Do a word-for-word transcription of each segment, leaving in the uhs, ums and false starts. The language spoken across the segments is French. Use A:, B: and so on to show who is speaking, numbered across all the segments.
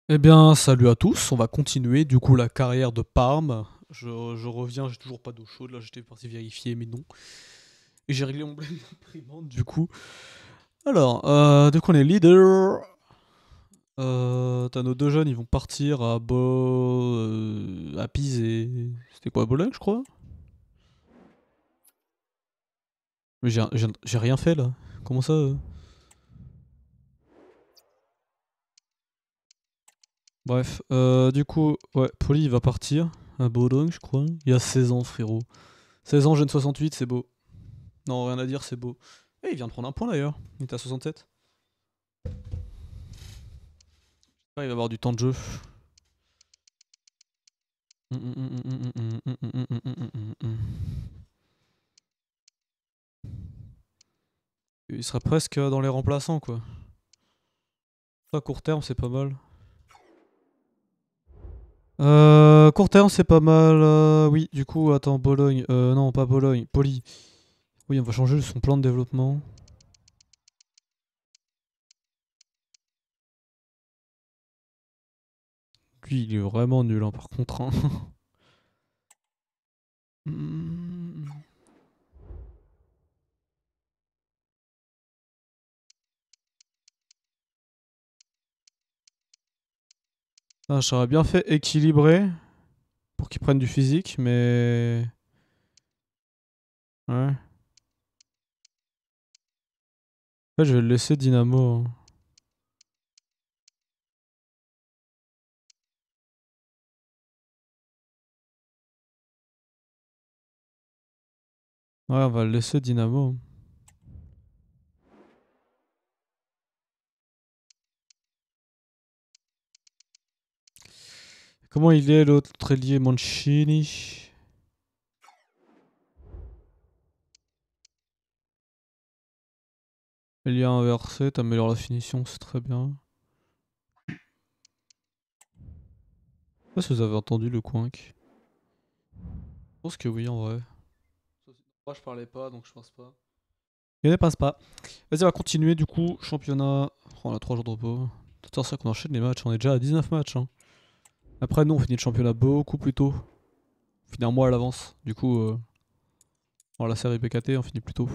A: Eh bien, salut à tous, on va continuer du coup la carrière de Parme. Je, je reviens, j'ai toujours pas d'eau chaude, là j'étais parti vérifier, mais non. Et j'ai réglé mon problème d'imprimante du coup. Alors, euh, de quoi on est leader. Euh, T'as nos deux jeunes, ils vont partir à Bo... euh, à Pise et... C'était quoi, Bologne je crois. Mais j'ai j'ai- j'ai rien fait là. Comment ça euh Bref, euh, du coup, ouais, Poli il va partir à Bologne je crois. Il a seize ans frérot. seize ans, jeune soixante-huit, c'est beau. Non, rien à dire, c'est beau. Eh, il vient de prendre un point d'ailleurs. Il était à soixante-sept. Ah, il va avoir du temps de jeu. Il sera presque dans les remplaçants quoi. À court terme, c'est pas mal. Euh, court terme, c'est pas mal. euh, oui, du coup, attends, Bologne. Euh, non, pas Bologne. Poli. Oui, on va changer son plan de développement. Lui, il est vraiment nul, hein, par contre. Hein. Hmm. Ah, j'aurais bien fait équilibrer pour qu'il prenne du physique, mais. Ouais. En fait, je vais le laisser Dynamo. Hein. Ouais, on va le laisser Dynamo. Comment il est l'autre ailier Mancini? Ailier inversé, t'améliores la finition, c'est très bien. Je sais pas si vous avez entendu le coinc. Je pense que oui en vrai. Moi je parlais pas donc je pense pas. Il ne passe pas. Vas-y, on va continuer du coup. Championnat. Oh, on a trois jours de repos. C'est ça qu'on enchaîne les matchs. On est déjà à dix-neuf matchs. Hein. Après, nous on finit le championnat beaucoup plus tôt. On finit un mois à l'avance. Du coup, euh, dans la série B K T, on finit plus tôt.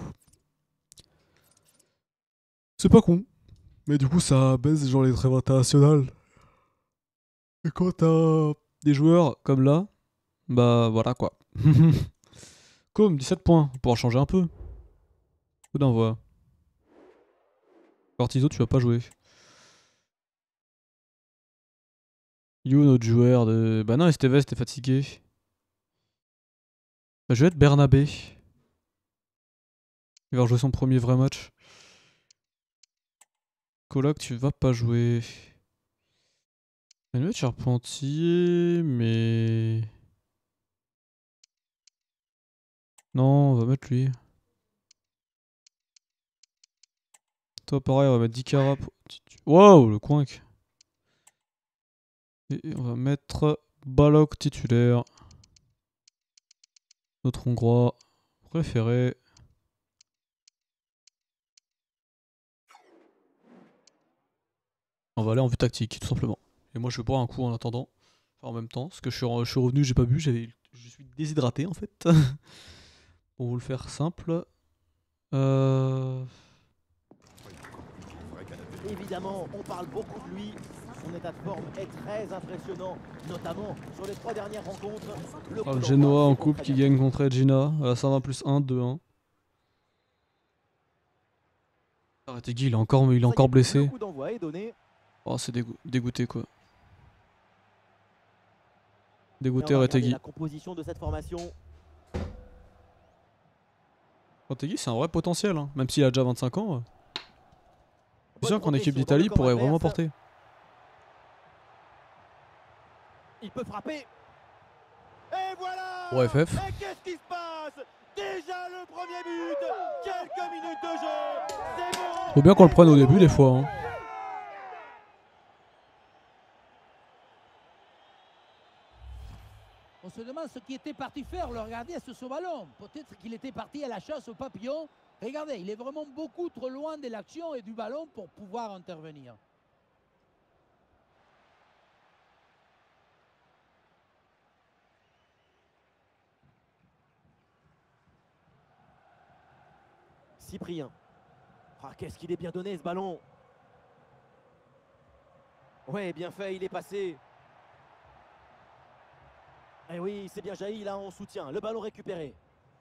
A: C'est pas con. Mais du coup, ça baisse genre les trêves internationales. Et quand t'as des joueurs comme là, bah voilà quoi. Comme dix-sept points, on pourra changer un peu. Coup d'envoi. Cortizo, tu vas pas jouer. You, notre joueur de. Bah non, Esteves était fatigué. Bah, je vais être Bernabé. Il va rejouer son premier vrai match. Coloc, tu vas pas jouer. On va mettre Charpentier, mais. Non, on va mettre lui. Toi, pareil, on va mettre Dikara. Pour... Wow, le coinc. Et on va mettre Balok titulaire. Notre hongrois préféré. On va aller en vue tactique, tout simplement. Et moi, je vais boire un coup en attendant. Enfin, en même temps, parce que je suis, re- je suis revenu, j'ai pas bu, j'avais, je suis déshydraté en fait. Pour vous le faire simple. Euh...
B: Évidemment, on parle beaucoup de lui. Son état de forme est très impressionnant, notamment sur les trois dernières rencontres. Le
A: Ah,
B: coup d'envoi,
A: Genoa en
B: c'est pour
A: coupe
B: très
A: qui
B: bientôt.
A: gagne contre Edgina. À cent vingt plus un, deux un. Arrêtez Guy, il est encore, il est
B: Ça y
A: encore
B: est, le
A: blessé.
B: coup d'envoi est donné.
A: Oh, c'est dégo- dégoûté quoi.
B: Et on
A: Dégoûté
B: va regarder la
A: Retegui.
B: composition de cette formation.
A: Retegui, c'est un vrai potentiel, hein. Même s'il a déjà vingt-cinq ans. euh. Je suis
B: Bonne
A: sûr qu'en équipe
B: progression dans le
A: d'Italie, il
B: camp
A: pourrait vraiment
B: adverse.
A: porter.
B: Il peut frapper. Et
A: Pour
B: voilà!
A: F F.
B: Et qu'est-ce qui se passe? Déjà le premier but! Quelques minutes de jeu! C'est bon!
A: Faut bien qu'on le
B: Et
A: prenne au
B: c'est
A: début des
B: bon!
A: fois. Hein.
C: On se demande ce qu'il était parti faire, le regarder sur ce ballon. Peut-être qu'il était parti à la chasse au papillon. Regardez, il est vraiment beaucoup trop loin de l'action et du ballon pour pouvoir intervenir.
B: Cyprien. Ah, qu'est-ce qu'il est bien donné ce ballon. Ouais, bien fait, il est passé. Et oui, c'est bien jailli là en soutien. Le ballon récupéré.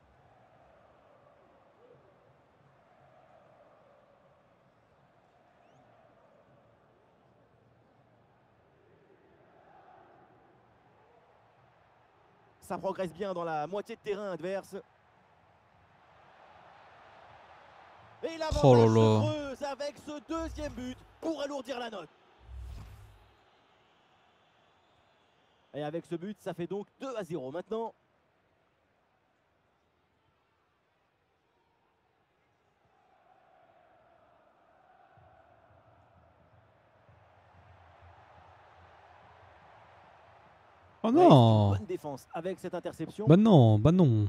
B: Ça progresse bien dans la moitié de terrain adverse. Et
A: Oh
B: l'avantage
A: là
B: se
A: là.
B: creuse avec ce deuxième but pour alourdir la note. Et avec ce but, ça fait donc deux à zéro maintenant.
A: Oh
B: Ouais, c'est une
A: non.
B: bonne défense avec cette interception.
A: Bah non, bah non.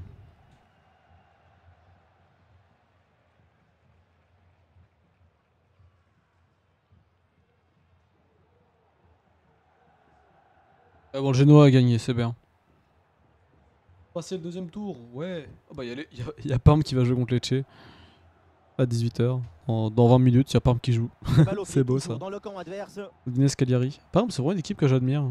A: Ah bon, le Genoa a gagné, c'est bien. Passer le deuxième tour, ouais. Oh bah, il y, a les- y a- y a Parme qui va jouer contre Lecce à dix-huit heures. Dans vingt minutes, il y a Parme qui joue.
B: Le ballon qui
A: C'est
B: est
A: beau
B: toujours
A: ça.
B: dans le camp adverse.
A: Udinese Cagliari. Parme, c'est vraiment une équipe que j'admire.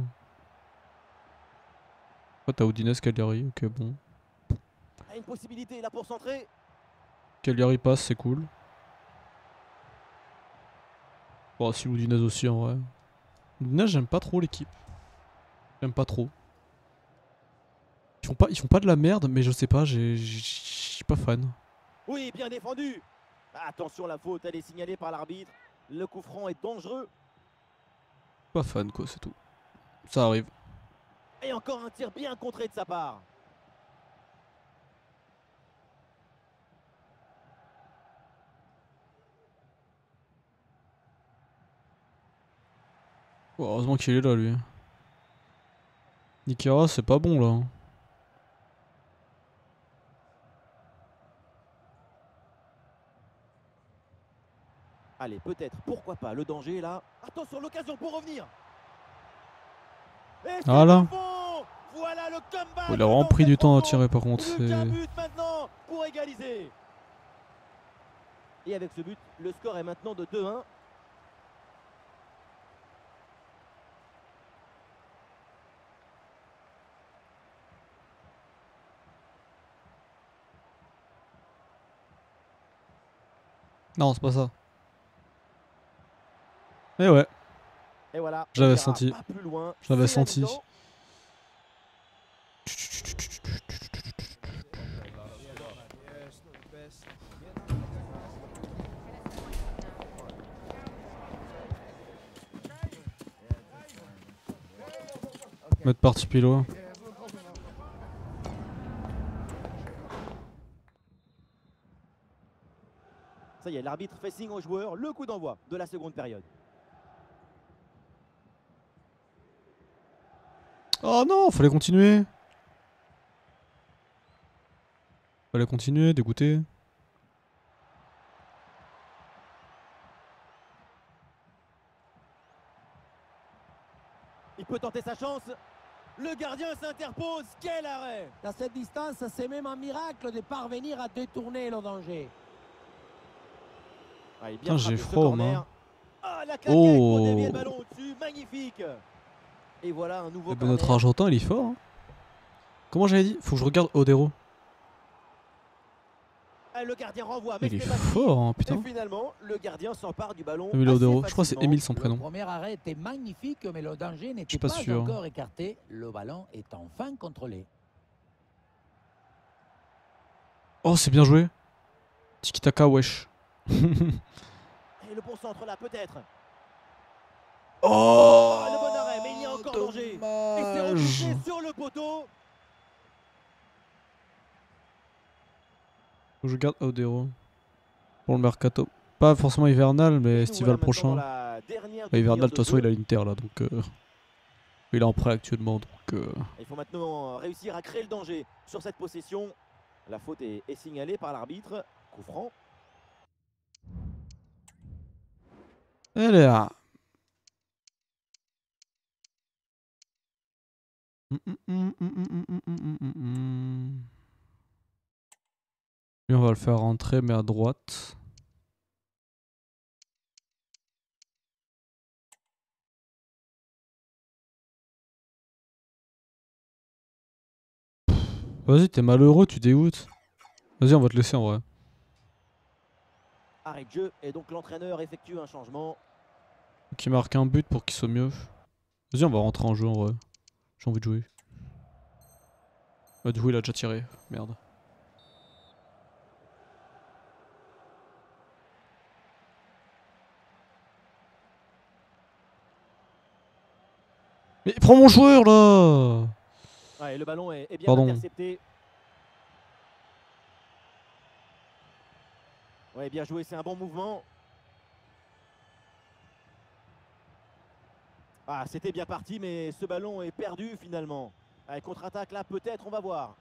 A: Oh, t'as Udinese Cagliari, ok, bon.
B: A une possibilité là pour centrer.
A: Cagliari passe, c'est cool. Bon, si Udinese aussi en vrai. Udinese, j'aime pas trop l'équipe. J'aime pas trop. Ils font pas, ils font pas de la merde, mais je sais pas, j'ai- j'ai- je suis pas fan.
B: Oui, bien défendu. Attention, la faute, elle est signalée par l'arbitre. Le coup franc est dangereux.
A: Pas fan quoi, c'est tout. Ça arrive.
B: Et encore un tir bien contré de sa part.
A: Oh, heureusement qu'il est là lui. Nikera, c'est pas bon là.
B: Allez, peut-être, pourquoi pas, le danger là. Attention, l'occasion pour revenir. Et c'est
A: Ah là.
B: au fond. Voilà le comeback.
A: Oh, il a vraiment
B: dans
A: pris
B: cette
A: du temps à
B: rencontre.
A: tirer par contre.
B: Plus qu'un
A: C'est...
B: but maintenant pour égaliser. Et avec ce but, le score est maintenant de deux un.
A: Non, c'est pas ça. Eh ouais,
B: Et voilà, on
A: j'avais
B: n'ira
A: senti.
B: pas plus loin.
A: J'avais
B: C'est la
A: senti.
B: mi-temps.
A: Mettre parti pilo.
B: Ça y est, l'arbitre fait signe aux joueurs. Le coup d'envoi de la seconde période.
A: Oh non, fallait continuer. Fallait continuer, dégoûté.
B: Il peut tenter sa chance. Le gardien s'interpose. Quel arrêt!
C: À cette distance, c'est même un miracle de parvenir à détourner le danger.
B: Ah, il est
A: Putain,
B: bien
A: j'ai
B: frappé, ce
A: froid aux
B: corner.
A: mains.
B: Ah, la claquette pour dévier le
A: Oh.
B: ballon au-dessus. Magnifique. Et voilà un nouveau
A: Eh ben,
B: corner.
A: notre Argentin, il est fort. Hein. Comment j'avais dit? Faut que je regarde Odero.
B: Ah, le gardien renvoie, mais
A: Il est
B: c'est pas fini.
A: fort, hein,
B: Et
A: putain.
B: finalement, le gardien s'empare du ballon.
A: Emile
B: assez
A: Odero. Je crois que c'est
B: facilement.
A: Emile son
C: Le
A: prénom.
C: premier arrêt était magnifique, mais le danger n'était
A: pas
C: pas,
A: sûr.
C: encore écarté. Le ballon est enfin contrôlé.
A: Oh, c'est bien joué. Tiki Taka, wesh.
B: Et le bon centre là, peut-être.
A: Oh,
B: Oh, le bon arrêt, mais il y a encore danger. Et c'est repoussé sur le poteau.
A: Faut que je garde Odero. Pour le mercato. Pas forcément hivernal, mais
B: Et nous
A: estival
B: voilà maintenant
A: prochain.
B: dans la dernière
A: Bah, hivernal,
B: demi-heure
A: de toute façon,
B: jeu.
A: il a l'Inter là, donc. Euh... Il est en prêt actuellement, donc. Euh...
B: Il faut maintenant réussir à créer le danger sur cette possession. La faute est, est signalée par l'arbitre. Coup franc.
A: Elle est là. Lui, on va le faire rentrer, mais à droite. Vas-y, t'es malheureux, tu dégoûtes. Vas-y, on va te laisser en vrai.
B: Arrêt de jeu et donc l'entraîneur effectue un changement.
A: Qui marque un but pour qu'il soit mieux. Vas-y, on va rentrer en jeu en vrai. J'ai envie de jouer. Bah, du coup, il a déjà tiré. Merde. Mais prends mon joueur là!
B: Ouais, le ballon est, est bien
A: Pardon.
B: intercepté. Ouais, bien joué, c'est un bon mouvement. Ah, c'était bien parti, mais ce ballon est perdu finalement. Allez, contre-attaque là, peut-être, on va voir.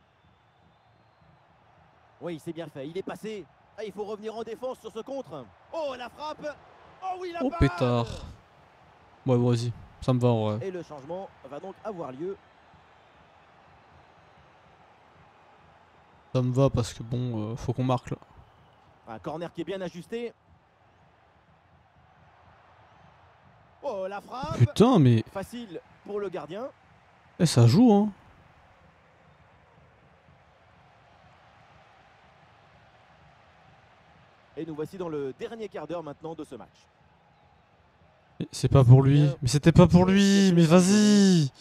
B: Oui, c'est bien fait, il est passé. Ah, il faut revenir en défense sur ce contre. Oh, la frappe! Oh oui, la
A: Oh
B: parade!
A: pétard. Ouais, vas-y. Ça me va en vrai.
B: Et le changement va donc avoir lieu.
A: Ça me va parce que bon, euh, faut qu'on marque là.
B: Un corner qui est bien ajusté. Oh, la frappe!
A: Putain, mais.
B: Facile pour le gardien.
A: Eh, ça joue hein.
B: Et nous voici dans le dernier quart d'heure maintenant de ce match.
A: Mais c'est pas pour lui. Mais c'était pas pour lui. Mais vas-y.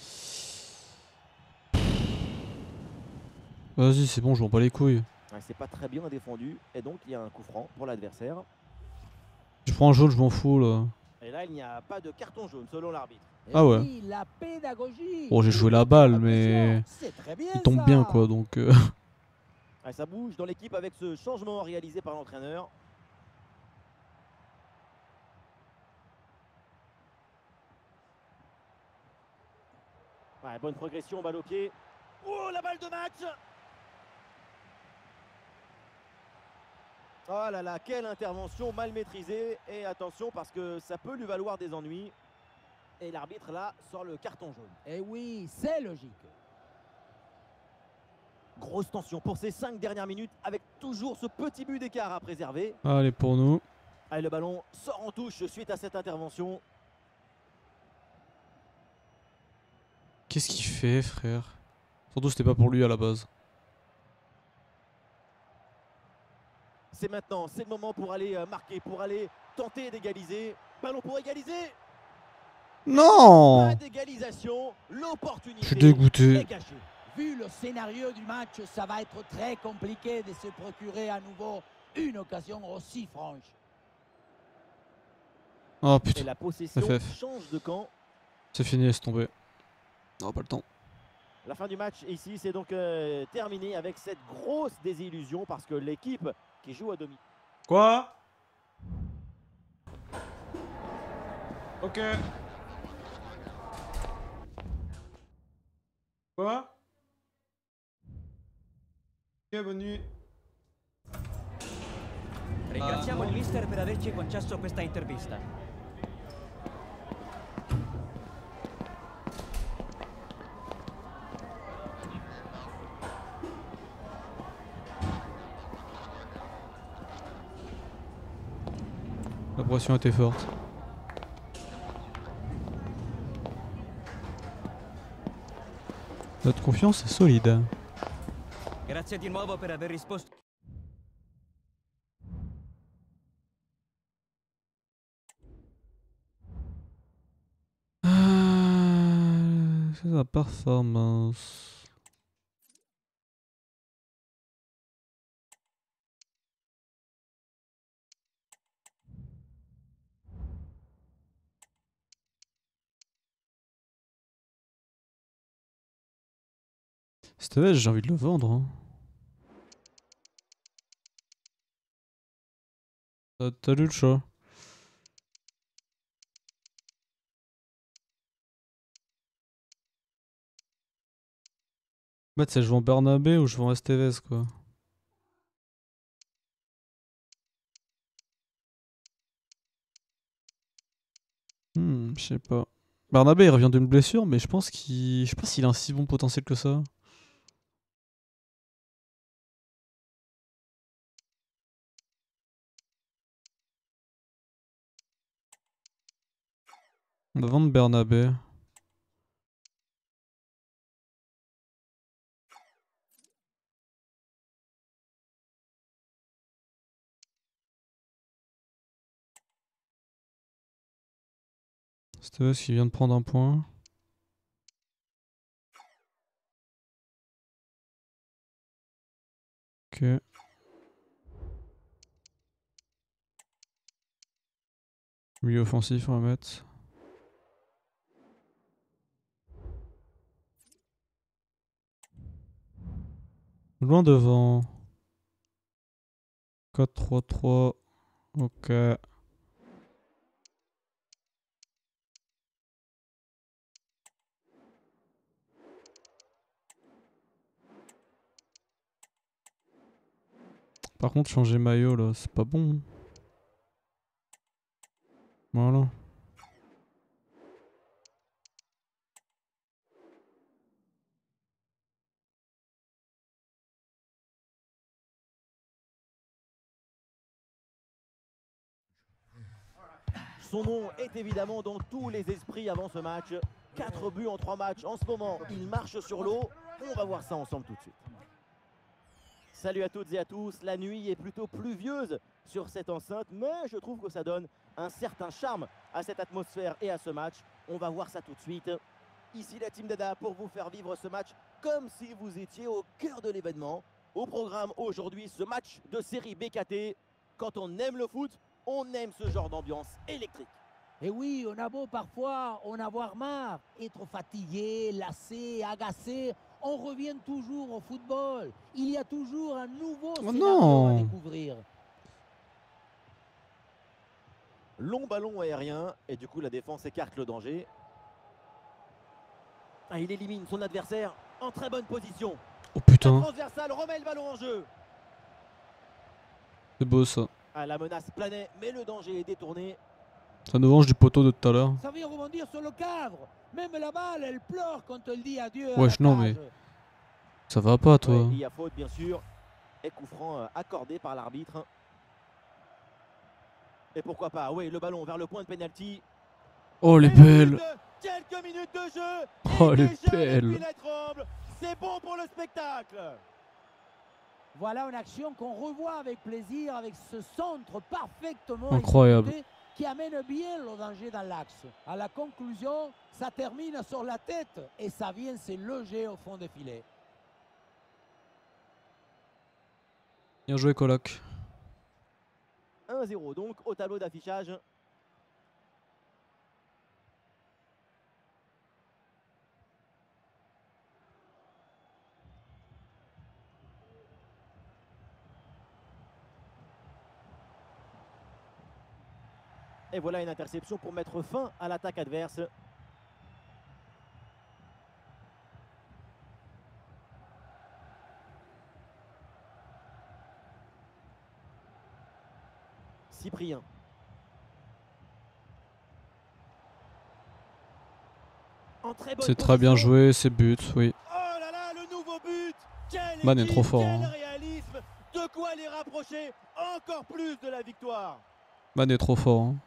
A: Vas-y, c'est bon, je m'en bats les couilles.
B: Ouais, c'est pas très bien défendu. Et donc, il y a un coup franc pour l'adversaire.
A: Je prends un jaune, je m'en fous là.
B: Et là, il n'y a pas de carton jaune selon l'arbitre.
A: Ah ouais.
C: Oui, la pédagogie.
A: Bon, j'ai joué la balle, mais.
C: C'est très bien,
A: Il tombe
C: ça.
A: bien quoi, donc. Euh...
B: Ouais, ça bouge dans l'équipe avec ce changement réalisé par l'entraîneur. Ouais, bonne progression, balle au pied. Oh, la balle de match! Oh là là, quelle intervention mal maîtrisée. Et attention parce que ça peut lui valoir des ennuis. Et l'arbitre là sort le carton jaune.
C: Eh oui, c'est logique.
B: Grosse tension pour ces cinq dernières minutes avec toujours ce petit but d'écart à préserver.
A: Allez, pour nous.
B: Allez, le ballon sort en touche suite à cette intervention.
A: Qu'est-ce qu'il fait, frère? Surtout, c'était pas pour lui à la base.
B: C'est maintenant, c'est le moment pour aller marquer, pour aller tenter d'égaliser. Ballon pour égaliser.
A: Non!
B: Pas d'égalisation, l'opportunité.
A: Je suis dégoûté.
B: est cachée.
C: Vu le scénario du match, ça va être très compliqué de se procurer à nouveau une occasion aussi franche.
A: Oh
B: Et
A: putain,
B: la possession
A: F F.
B: change de camp.
A: C'est fini, laisse tomber. Non, pas le temps.
B: La fin du match ici, c'est donc euh, terminé avec cette grosse désillusion parce que l'équipe qui joue à demi.
A: Quoi? Ok. Quoi? Ok, bonne nuit.
D: Ringraziamo il mister per averci concesso questa intervista.
A: La pression était forte. Notre confiance est solide.
D: Grazie di nuovo per aver risposto.
A: Ah, c'est la performance. C'était j'ai envie de le vendre. Hein. T'as- T'as lu le chat? Bah, tu sais, je vends Bernabé ou je vends Estevez, quoi. Hmm, je sais pas. Bernabé, il revient d'une blessure, mais je pense qu'il. Je sais pas s'il a un si bon potentiel que ça. On va vendre Bernabé. Steves qui vient de prendre un point. Ok. Milieu offensif, on va mettre. Loin devant. quatre trois trois. Ok. Par contre, changer maillot là, c'est pas bon. Voilà.
B: Son nom est évidemment dans tous les esprits avant ce match. quatre buts en trois matchs en ce moment. Il marche sur l'eau. On va voir ça ensemble tout de suite. Salut à toutes et à tous. La nuit est plutôt pluvieuse sur cette enceinte, mais je trouve que ça donne un certain charme à cette atmosphère et à ce match. On va voir ça tout de suite. Ici la Team Dada pour vous faire vivre ce match comme si vous étiez au cœur de l'événement. Au programme aujourd'hui, ce match de série B K T. Quand on aime le foot, on aime ce genre d'ambiance électrique.
C: Et oui, on a beau parfois en avoir marre, être fatigué, lassé, agacé, on revient toujours au football. Il y a toujours un nouveau
A: Oh
C: scénario
A: non.
C: à découvrir.
B: Long ballon aérien et du coup la défense écarte le danger. Ah, il élimine son adversaire en très bonne position.
A: Oh
B: La
A: putain,
B: transversale remet le ballon en jeu.
A: c'est beau ça.
B: Ah, la menace planait, mais le danger est détourné.
A: Ça nous venge du poteau de tout à l'heure.
C: Ça vient rebondir sur le cadre. Même la balle, elle pleure quand elle dit adieu à
A: Wesh,
C: la
A: non, mais-
C: cage.
A: Ça va pas toi.
B: Ouais, il y a faute bien sûr. Et coup franc euh, accordé par l'arbitre. Et pourquoi pas, oui, le ballon vers le point de pénalty.
A: Oh les
B: Et le
A: belles.
B: but, quelques minutes de jeu.
A: Oh
B: et
A: les
B: déjà,
A: belles.
B: les tremble. C'est bon pour le spectacle.
C: Voilà une action qu'on revoit avec plaisir, avec ce centre parfaitement
A: Incroyable.
C: exécuté qui amène bien le danger dans l'axe. À la conclusion, ça termine sur la tête et ça vient se loger au fond des filets.
A: Bien joué Coloc.
B: un zéro donc au tableau d'affichage. Et voilà une interception pour mettre fin à l'attaque adverse. Cyprien. En très bonne
A: C'est très bien
B: position.
A: joué, c'est but, oui.
B: Oh là là, le nouveau but. Quel
A: Man est
B: équipe,
A: trop fort,
B: quel
A: hein.
B: réalisme. De quoi les rapprocher encore plus de la victoire.
A: Man est trop fort. Hein.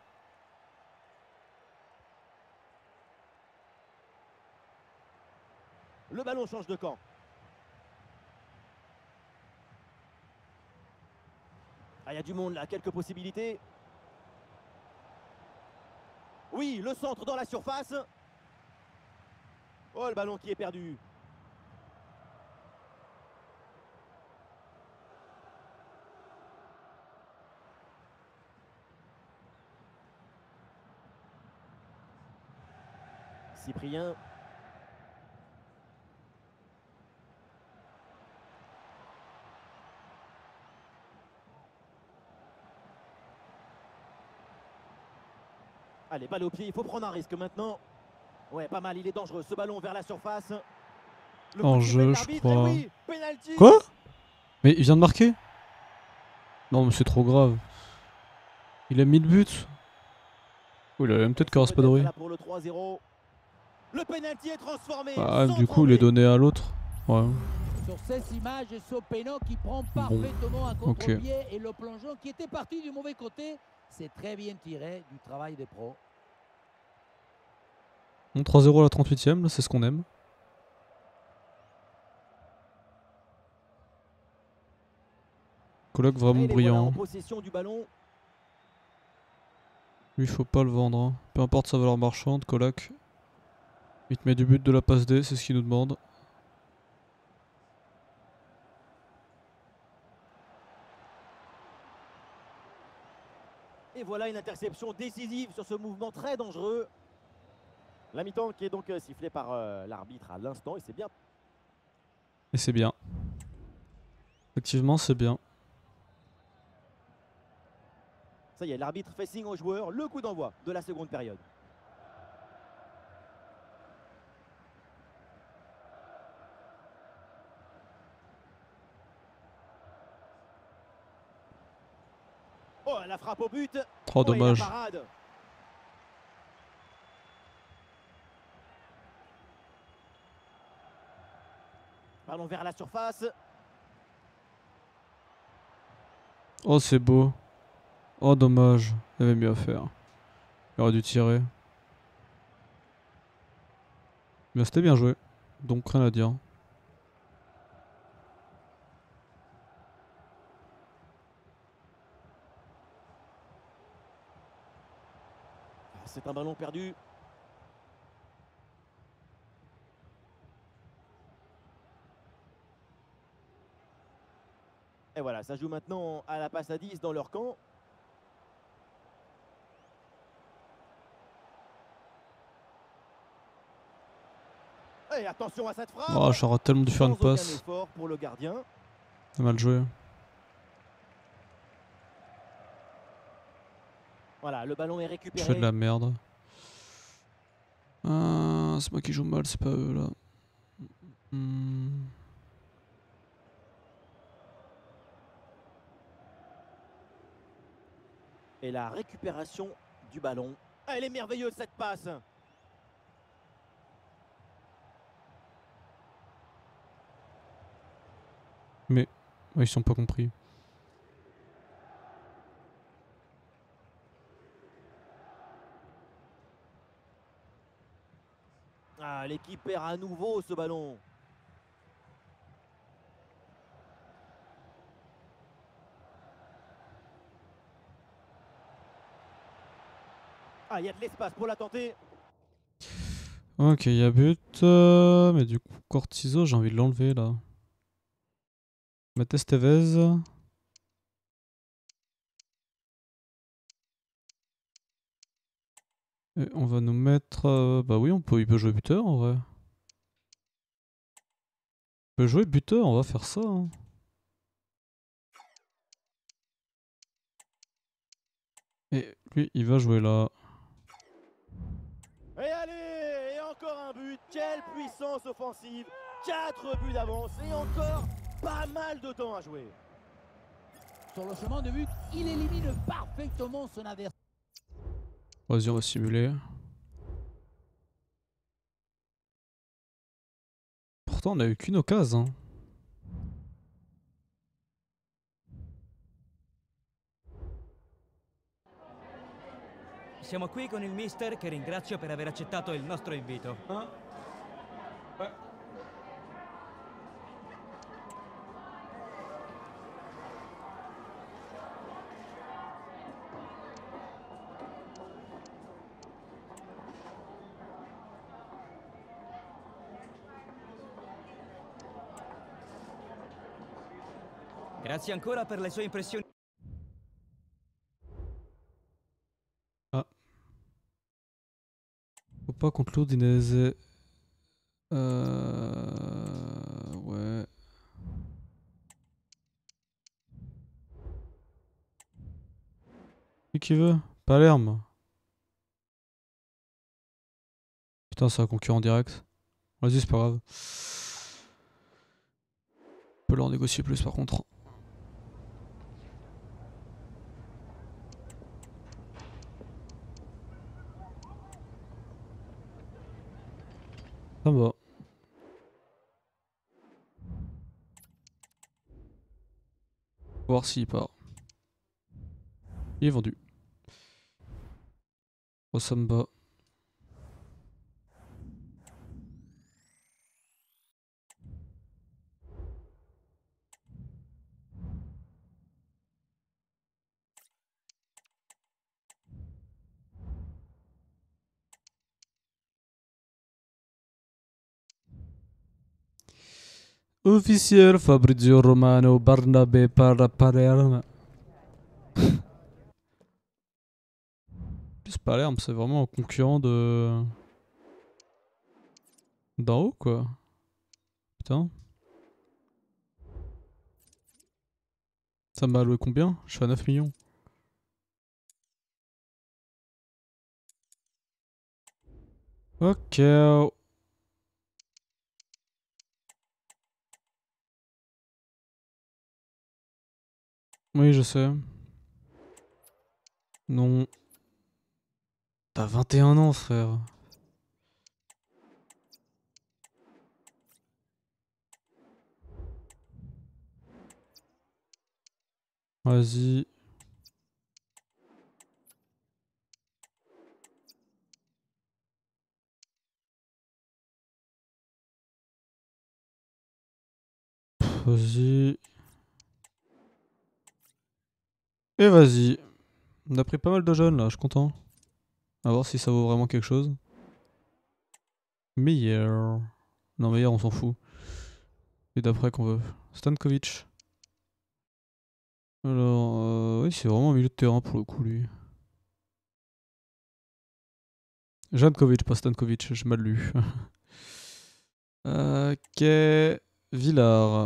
B: Le ballon change de camp. Ah, il y a du monde là, quelques possibilités. Oui, le centre dans la surface. Oh, le ballon qui est perdu. Cyprien. Allez, balle au pied, il faut prendre un risque maintenant. Ouais, pas mal, il est dangereux. Ce ballon vers la surface. Le
A: En
B: coup de sifflet
A: jeu,
B: de
A: je
B: l'arbitre,
A: crois.
B: et oui, penalty.
A: Quoi? Mais il vient de marquer? Non mais c'est trop grave. Il a mis le but. Oh, il a même peut-être que Raspadori.
B: Là pour le trois zéro. Le penalty est transformé.
A: Ah,
B: sans
A: du coup il est
B: trembler.
A: donné à l'autre. Ouais.
C: Sur ces images, Sopeno qui prend parfaitement un
A: ok.
C: contre-pied et le plongeon qui était parti du mauvais côté, c'est très bien tiré du travail des pros.
A: Bon, trois zéro à la trente-huitième, là c'est ce qu'on aime. Coloc vraiment
B: Et les voilà en
A: brillant.
B: possession du ballon.
A: Lui faut pas le vendre. Hein. Peu importe sa valeur marchande, Coloc. Il te met du but de la passe D, c'est ce qu'il nous demande.
B: Et voilà une interception décisive sur ce mouvement très dangereux. La mi-temps qui est donc sifflée par euh, l'arbitre à l'instant et c'est bien.
A: Et c'est bien. Effectivement, c'est bien.
B: Ça y est, l'arbitre fait signe aux joueurs, le coup d'envoi de la seconde période. Oh, la frappe au but.
A: Oh,
B: Oh,
A: dommage.
B: et la parade. Ballon vers la surface.
A: Oh, c'est beau. Oh, dommage. Il y avait mieux à faire. Il aurait dû tirer. Mais c'était bien joué. Donc rien à dire.
B: C'est un ballon perdu. Et voilà, ça joue maintenant à la passe à dix dans leur camp. Et attention à cette frappe.
A: Oh, j'aurais tellement dû faire une
B: Sans aucun
A: passe.
B: effort pour le gardien.
A: C'est mal joué.
B: Voilà, le ballon est
A: Je
B: récupéré.
A: fais de la merde. Ah, c'est moi qui joue mal, c'est pas eux là. Hmm.
B: Et la récupération du ballon. Ah, elle est merveilleuse cette passe.
A: Mais ouais, ils sont pas compris.
B: Ah, l'équipe perd à nouveau ce ballon. Ah, il y a de l'espace pour la tenter.
A: Ok, il y a but. euh, mais du coup, Cortizo, j'ai envie de l'enlever là. Mathieu Tevez. Et on va nous mettre. euh, bah oui, on peut, il peut jouer buteur en vrai. Il peut jouer buteur, on va faire ça. Hein. Et lui, il va jouer là.
B: Et allez, et encore un but. Quelle puissance offensive. Quatre buts d'avance et encore pas mal de temps à jouer.
C: Sur le chemin de but, il élimine parfaitement son adversaire.
A: Vas-y, on va simuler. Pourtant, on a eu qu'une occasion. Hein.
D: Siamo qui con il mister che ringrazio per aver accettato il nostro invito.
A: Hein? Ouais.
D: Grazie ancora per le sue impressioni.
A: Ah. Faut pas contre l'Udinese. Euh... Ouais. Qui qui veut? Palerme. Putain, c'est un concurrent direct. Vas-y, c'est pas grave. On peut leur négocier plus par contre. Ça va. Voir s'il part. Il est vendu. Oh, ça me bat. Officiel Fabrizio Romano, Barnabé para Palerme. Plus Palerme, c'est vraiment un concurrent de. D'en haut, quoi. Putain. Ça m'a alloué combien? Je suis à neuf millions. Ok. Oui, je sais. Non. T'as vingt et un ans, frère. Vas-y. Vas-y. Et vas-y. On a pris pas mal de jeunes là, je suis content. A voir si ça vaut vraiment quelque chose. Meilleur. Non, meilleur, on s'en fout. Et d'après qu'on veut. Stankovic. Alors, euh, oui, c'est vraiment au milieu de terrain pour le coup, lui. Jankovic, pas Stankovic, j'ai mal lu. Ok. Villard.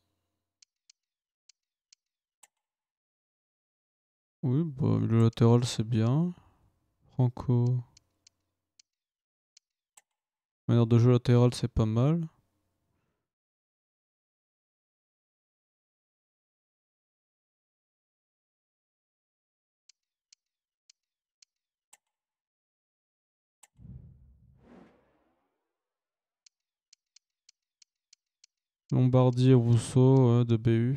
A: Oui, bah, milieu latéral, c'est bien. Franco. Manière de jeu latéral, c'est pas mal. Lombardi et Rousseau, ouais, de B U.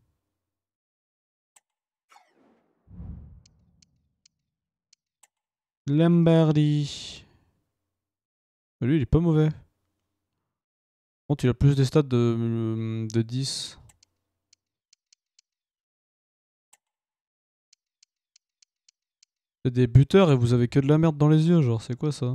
A: Lombardi. Lui, il est pas mauvais. Par contre, il a plus des stats de, de dix. C'est des buteurs et vous avez que de la merde dans les yeux, genre, c'est quoi ça?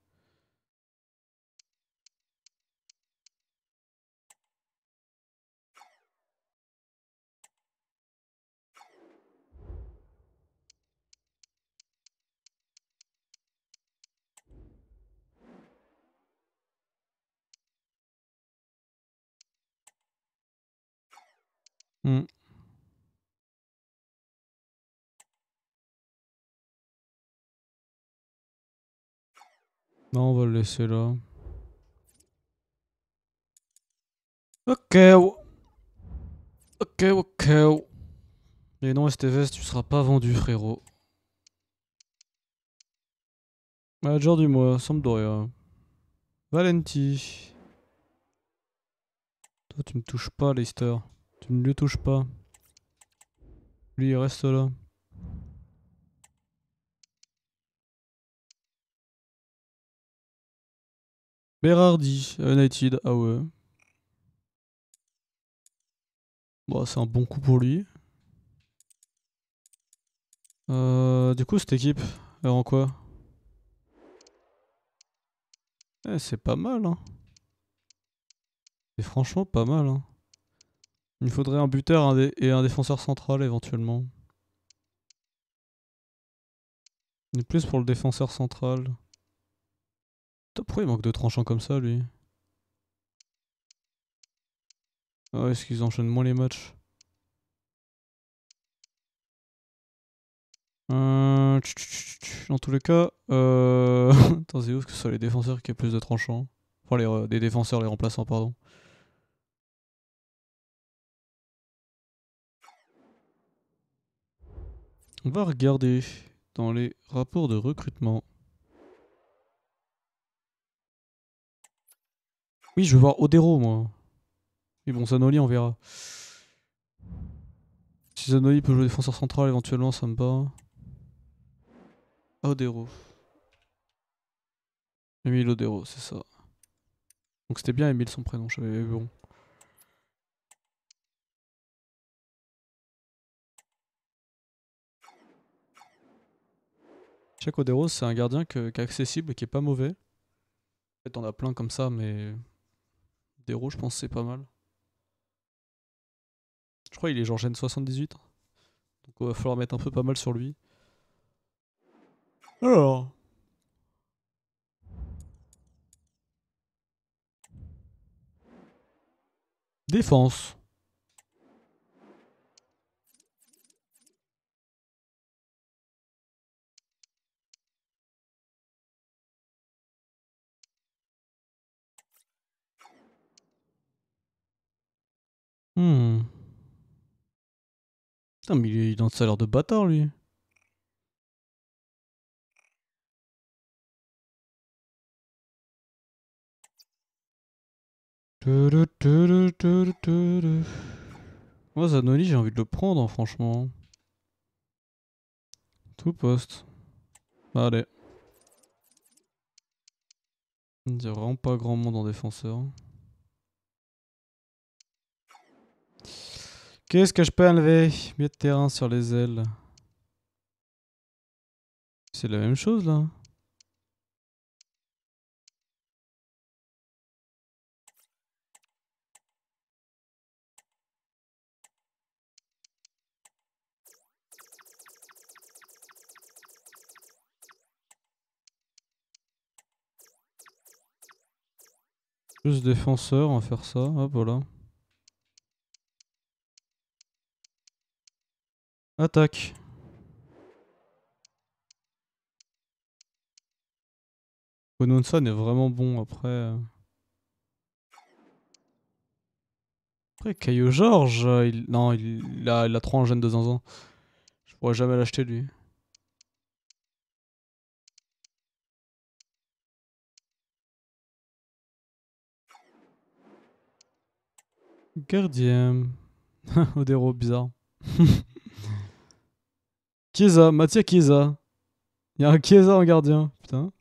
A: Hmm. Non, on va le laisser là. Ok. Ok, ok. Et non, Esteves, tu seras pas vendu, frérot. Manager du mois, Sampdoria. Valenti. Toi, tu me touches pas, Leicester. Tu ne le touches pas. Lui, il reste là. Berardi, United. Ah ouais. Bon, c'est un bon coup pour lui. Euh, du coup, cette équipe, elle rend quoi? Eh, c'est pas mal, hein. C'est franchement pas mal, hein. Il me faudrait un buteur un dé- et un défenseur central éventuellement. Mais plus pour le défenseur central. Putain, pourquoi il manque de tranchants comme ça, lui? Ah ouais, est-ce qu'ils enchaînent moins les matchs? Euh... tch, tch, tch, tch. Dans tous les cas, euh... Attends, c'est ouf que ce soit les défenseurs qui aient plus de tranchants. Enfin, les, re- des défenseurs, les remplaçants, pardon. On va regarder dans les rapports de recrutement. Oui, je veux voir Odero, moi. Mais bon, Zanoli, on verra. Si Zanoli peut jouer défenseur central, éventuellement, ça me va. Odero. Emile Odero, c'est ça. Donc c'était bien Emile son prénom, j'avais vu bon. Check Odero, c'est un gardien que- qui est accessible et qui est pas mauvais. En fait, on a plein comme ça, mais Odero, je pense que c'est pas mal. Je crois qu'il est genre gène soixante-dix-huit. Donc il va falloir mettre un peu pas mal sur lui. Alors. Défense. Hmm. Putain, mais il est dans un salaire de bâtard, lui. Moi, Zanoni, j'ai envie de le prendre, hein, franchement. Tout poste. Allez. Il n'y a vraiment pas grand monde en défenseur. Qu'est-ce que je peux enlever? Milieu de terrain sur les ailes. C'est la même chose là. Juste défenseur, on va faire ça. Hop, voilà. Attaque. Bononson est vraiment bon après. euh. Après, Caillou Georges, euh, il... non, il... il a, il a trop en gène de zinzin. Je pourrais jamais l'acheter lui. Gardien. Odero, bizarre. Chiesa, Mathieu Chiesa. Il y a un Chiesa en gardien. Putain.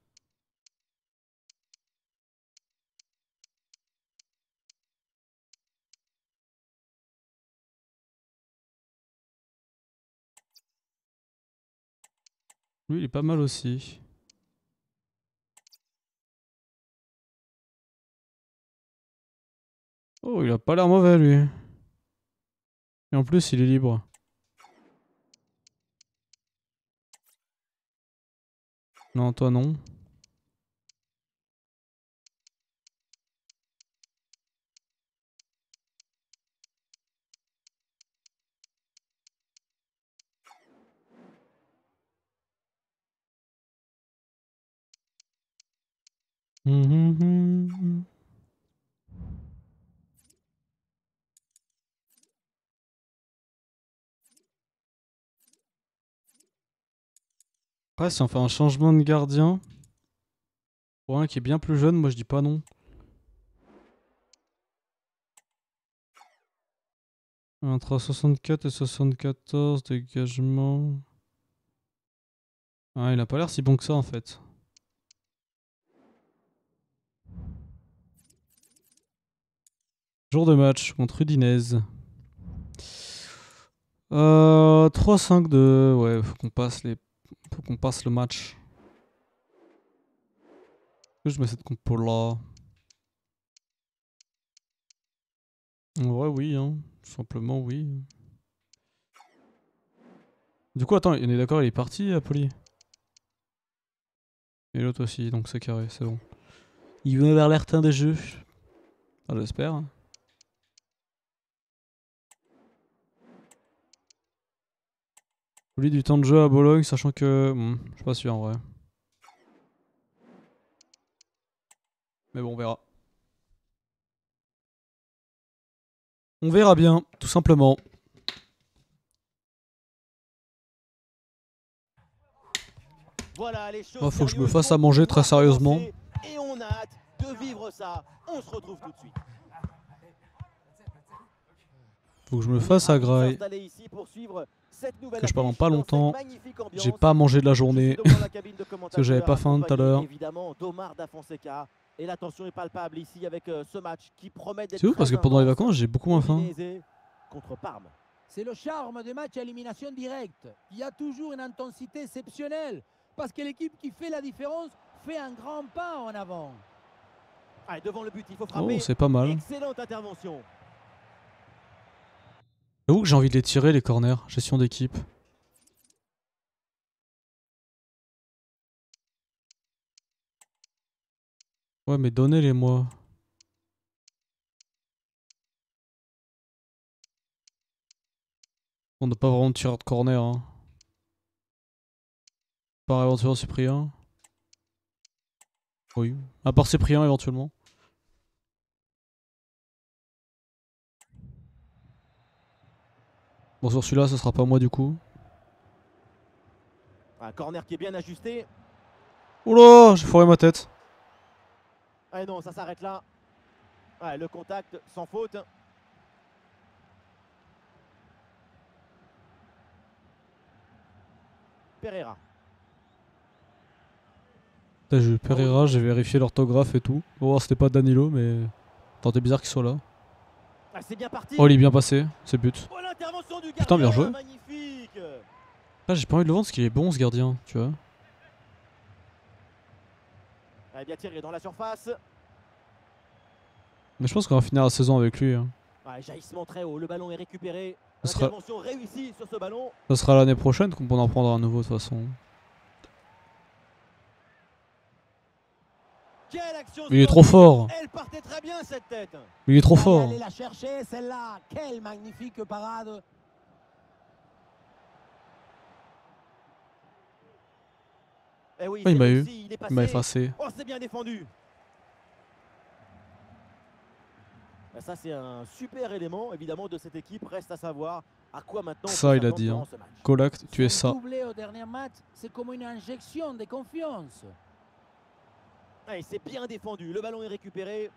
A: Lui, il est pas mal aussi. Oh, il a pas l'air mauvais lui. Et en plus, il est libre. Non, toi non. Hum, hum, hum. Après, si on fait un changement de gardien, pour un qui est bien plus jeune, moi je dis pas non. Entre soixante-quatre et soixante-quatorze, dégagement. Ah, il a pas l'air si bon que ça en fait. Jour de match contre Udinese. Euh, trois cinq deux. Ouais, faut qu'on passe les. Faut qu'on passe le match. Est-ce que je mets cette compo là? En vrai, oui, hein. Tout simplement, oui. Du coup, attends, on est d'accord, il est parti, Apolli? Et l'autre aussi, donc c'est carré, c'est bon. Il va vers l'air des jeux. Ah, j'espère. Oublie du temps de jeu à Bologne, sachant que. Hmm, je suis pas sûr en vrai. Mais bon, on verra. On verra bien, tout simplement.
B: Voilà, les choses
A: Oh, faut que je me
B: sérieuses
A: fasse à
B: vont
A: manger très
B: pouvoir
A: sérieusement.
B: commencer et on a hâte de vivre ça. On se retrouve tout de suite.
A: Faut que je me fasse à graille. Que je pendant pas longtemps, j'ai pas mangé de la journée. Parce que j'avais pas faim tout à l'heure.
B: Et l'attention est palpable ici avec ce match qui promet d'être.
A: C'est ouf parce que pendant les vacances, j'ai beaucoup moins faim.
B: Contre Parme.
C: C'est le charme des matchs à élimination directe. Il y a toujours une intensité exceptionnelle. Parce que l'équipe qui fait la différence fait un grand pas en avant.
B: Allez, devant le but, il faut frapper.
A: Oh, c'est pas mal.
B: Excellente intervention.
A: J'avoue que j'ai envie de les tirer les corners, gestion d'équipe. Ouais mais donnez-les moi. On n'a pas vraiment de tireur de corner hein. Par éventuellement Cyprien. Oui. À part Cyprien éventuellement. Bon sur celui-là ce sera pas moi du coup.
B: Un corner qui est bien ajusté.
A: Oula, j'ai foiré ma tête.
B: Ah non, ça s'arrête là. Ouais, le contact sans faute. Pereira.
A: J'ai eu Pereira, j'ai vérifié l'orthographe et tout. Bon, c'était pas Danilo, mais. Attends, bizarre qu'il soit là.
B: Ah, c'est bien parti.
A: Oh, il est bien passé, c'est but.
B: Oh, l'intervention du
A: Putain, bien
B: gardien,
A: joué.
B: magnifique.
A: Là, j'ai pas envie de le vendre parce qu'il est bon ce gardien, tu vois.
B: Ah, bien tiré dans la surface.
A: Mais je pense qu'on va finir la saison avec lui. Hein.
B: Ah, jaillissement très haut, le ballon est récupéré.
A: Ce sera,
B: Intervention réussie sur ce ballon.
A: ça sera l'année prochaine qu'on en prendra un nouveau de toute façon.
B: Quelle action.
A: Mais il est trop fort.
B: Elle partait très bien cette tête.
A: Mais il est trop
C: Allez,
A: fort.
C: allez la chercher, celle-là. Quelle magnifique parade.
B: Eh oui,
A: Oh, il
B: c'est
A: m'a eu.
B: réussi, il est
A: Il m'a
B: passé.
A: effacé.
B: Oh, c'est bien défendu. Ben, ça, c'est un super élément, évidemment, de cette équipe. Reste à savoir à quoi maintenant. on
A: Ça,
B: peut
A: il a
B: s'attendre
A: dit. Hein.
B: durant ce match.
A: Colac, tu es
C: Son
A: ça.
C: doublé au dernier match, c'est comme une injection de confiance.
B: Ah, et c'est bien défendu. Le ballon est récupéré.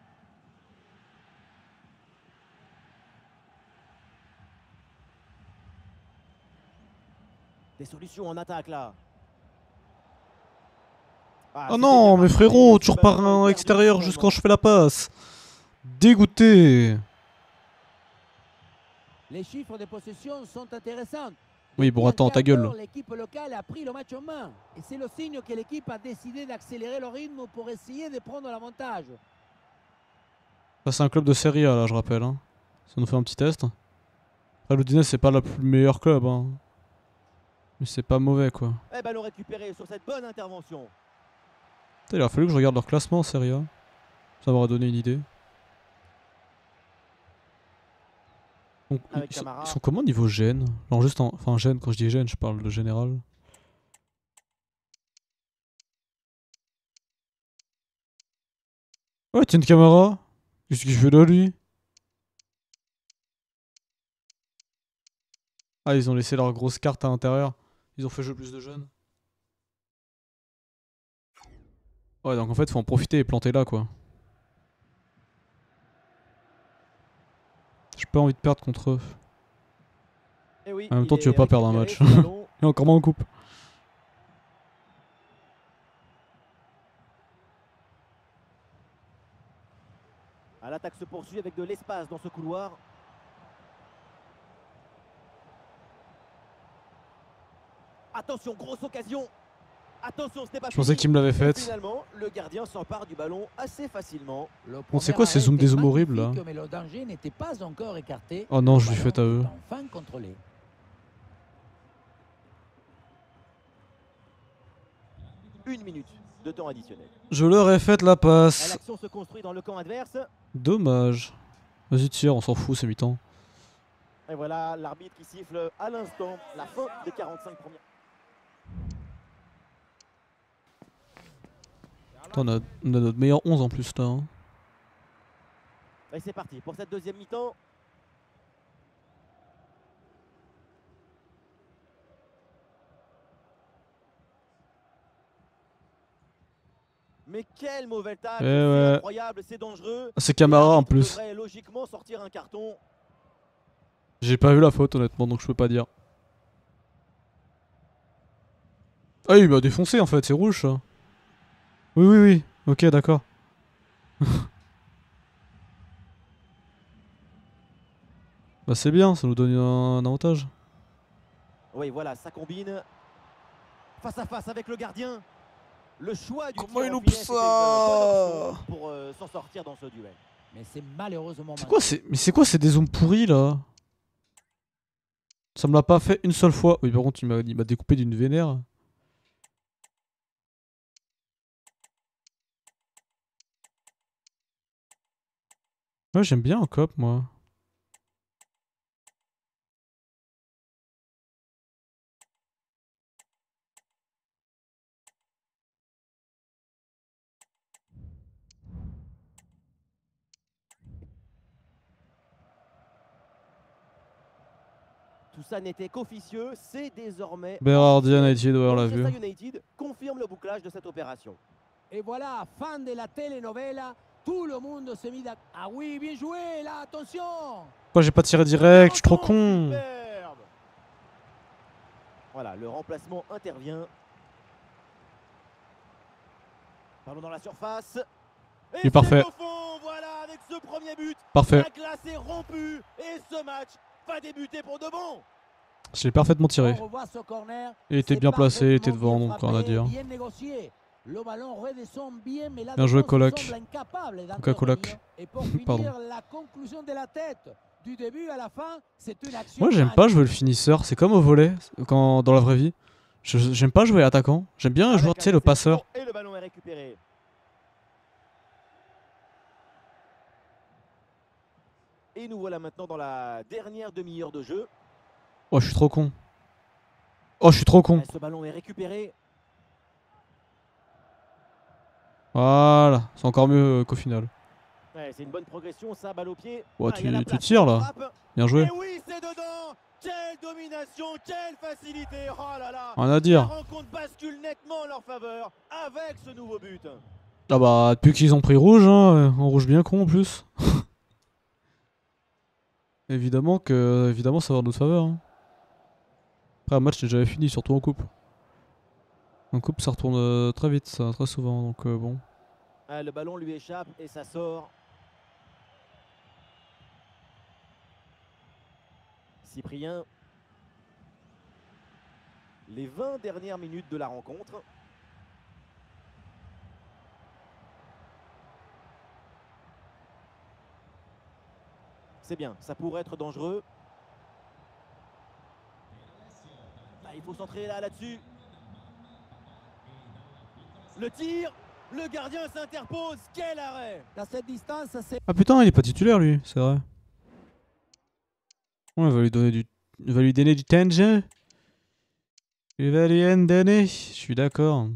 B: Des solutions en attaque là. Ah,
A: Oh
B: c'était
A: non,
B: bien
A: mais
B: parti.
A: frérot,
B: Ce
A: toujours par
B: ballon est
A: un
B: perdu
A: extérieur
B: totalement.
A: juste quand je fais la passe. Dégoûté.
C: Les chiffres de possession sont intéressants.
A: Oui, bon,
C: Depuis un
A: attends, ta
C: quart
A: gueule.
C: d'heure, l'équipe locale a pris le match en main. Et c'est le signe que l'équipe a décidé d'accélérer le rythme pour essayer de prendre l'avantage.
A: Ça, c'est un club de Serie A, là, je rappelle. Hein. Ça nous fait un petit test. Après, l'Udinese, c'est pas le meilleur club. Hein. Mais c'est pas mauvais, quoi.
B: Eh, ballon récupéré sur cette bonne intervention.
A: Putain, il a fallu que je regarde leur classement en Serie A. Ça m'aurait donné une idée. Donc,
B: Avec
A: ils, sont,
B: Camara.
A: ils sont comment niveau gène? Genre juste en... Enfin gène, quand je dis gène, je parle de général. Ouais, tiens une caméra. Qu'est-ce qu'il fait là, lui? Ah, ils ont laissé leur grosse carte à l'intérieur. Ils ont fait jouer plus de jeunes. Ouais, donc en fait, faut en profiter et planter là, quoi. J'ai pas envie de perdre contre eux.
B: Eh oui,
A: En même
B: il
A: temps, tu veux
B: est
A: pas perdre un
B: récupéré,
A: match.
B: ce ballon.
A: Et encore moins en coupe.
B: Ah, l'attaque se poursuit avec de l'espace dans ce couloir. Attention, grosse occasion. Attention, ce n'est pas
A: Je pensais
B: fini.
A: qu'il me l'avait
B: Et
A: faite.
B: finalement, le gardien s'empare du ballon assez facilement.
C: Le
A: Bon, c'est
C: premier
A: quoi ces
C: arrêt
A: zooms
C: était
A: des zooms horribles, là?
C: magnifique, mais le danger n'était pas encore écarté.
A: Oh non,
C: Le
A: je lui
C: ballon
A: fais à eux.
C: est enfin contrôlé.
B: Une minute de temps additionnel.
A: Je leur ai fait la
B: Ah,
A: passe.
B: l'action se construit dans le camp adverse.
A: Dommage. Vas-y, tire, on s'en fout, c'est mi-temps.
B: Et voilà l'arbitre qui siffle à l'instant la fin des quarante-cinq premières.
A: Attends, on a, on a notre meilleur onze en plus là. Hein.
B: Et c'est parti pour cette deuxième mi-temps. Mais quel mauvais tacle,
A: Eh
B: c'est
A: ouais.
B: incroyable, c'est dangereux.
A: C'est Camara en
B: L'arbitre
A: plus.
B: devrait logiquement sortir un carton.
A: J'ai pas vu la faute honnêtement donc je peux pas dire. Ah il m'a défoncé en fait, c'est rouge ça. Oui oui oui, ok d'accord. Bah c'est bien, ça nous donne un, un avantage.
B: Oui, voilà, ça combine. Face à face avec le gardien. Le choix du
A: Comment
B: tir
A: il
B: au
A: loupe
B: filet, c'était une bonne
A: ça
B: option pour euh, s'en sortir dans ce duel.
C: Mais c'est malheureusement
A: C'est quoi c'est mais c'est quoi ces dézooms pourris là? Ça me l'a pas fait une seule fois. Oui, par contre, il m'a il m'a découpé d'une vénère. Ouais, j'aime bien en coop, moi.
B: Tout ça n'était qu'officieux, c'est désormais
A: Berardi
B: officiel.
A: United, ouais, on l'a vu.
B: Manchester United confirme le bouclage de cette opération.
C: Et voilà, fin de la telenovela, tout le monde se mit d'accord. Ah oui, bien joué, là, attention.
A: Pourquoi j'ai pas tiré direct? Je suis trop con.
B: Superbe. Voilà, le remplacement intervient. Ballon dans la surface. Et
A: Il est parfait.
B: au fond, voilà, avec ce premier but,
A: Parfait.
B: la glace est rompue et ce match va débuter pour de bon.
A: Je l'ai parfaitement tiré.
C: On revoit ce corner.
A: Il était
C: C'est
A: bien placé, il était
C: parfaitement
A: devant,
C: bien
A: donc rien à
C: frappé,
A: dire.
C: bien négocié. Le ballon redescend bien, mais la
A: Bien joué,
C: défense
A: Colac.
C: semble incapable
A: Coca
C: d'intervenir.
A: Colac.
C: Et pour finir,
A: Pardon.
C: la conclusion de la tête. Du début à la fin, c'est une action.
A: Moi, j'aime pas jouer le finisseur. C'est comme au volley, quand dans la vraie vie. Je- J'aime pas jouer attaquant. J'aime bien
B: Avec
A: jouer,
B: un
A: tu sais, le
B: essai
A: passeur.
B: court et le ballon est récupéré. Et nous voilà maintenant dans la dernière demi-heure de jeu.
A: Oh, je suis trop con. Oh, je suis trop con.
B: Ce ballon est récupéré.
A: Voilà, c'est encore mieux euh, qu'au final.
B: Ouais, c'est une bonne progression, ça, balle au pied.
A: Ouais,
B: Ah, il y a la
A: tu, tu
B: place
A: tires
B: pour la
A: là.
B: frappe.
A: Bien joué.
B: Et oui, c'est dedans. Quelle domination, quelle facilité. Oh là là.
A: Rien à
B: La
A: dire.
B: rencontre bascule nettement en leur faveur avec ce nouveau but.
A: Ah bah, depuis qu'ils ont pris rouge, hein, en rouge bien con en plus. évidemment que évidemment ça va en notre faveur. Hein. Après un match c'est jamais fini, surtout en coupe. En coupe ça retourne euh, très vite, ça, très souvent, donc euh, bon.
B: Ah, le ballon lui échappe et ça sort. Cyprien. Les vingt dernières minutes de la rencontre. C'est bien, ça pourrait être dangereux. Ah, il faut centrer là, là-dessus. Le tir, le gardien s'interpose, quel arrêt!
C: À cette distance, c'est
A: Ah putain, il est pas titulaire lui, c'est vrai. Ouais, il va lui donner du il va lui donner du temps. Il va lui en donner, je suis d'accord.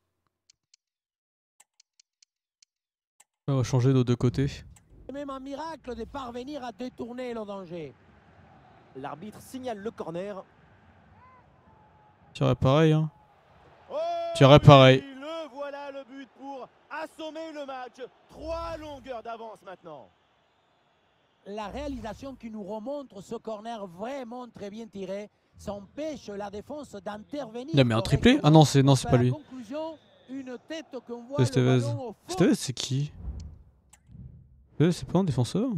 A: On va changer de deux côtés.
C: même un miracle de parvenir à détourner le danger.
B: L'arbitre signale le corner.
A: Tirait pareil, hein.
B: Oh,
A: Tirait pareil.
B: oui, le voilà le but pour assommer le match. Trois longueurs d'avance maintenant.
C: La réalisation qui nous remontre ce corner vraiment très bien tiré, ça empêche la défense d'intervenir.
A: Il a mis un triplé? Ah non, c'est non, c'est pas lui.
C: C'est
A: Estevez. Estevez, c'est qui? Estevez, c'est pas un défenseur?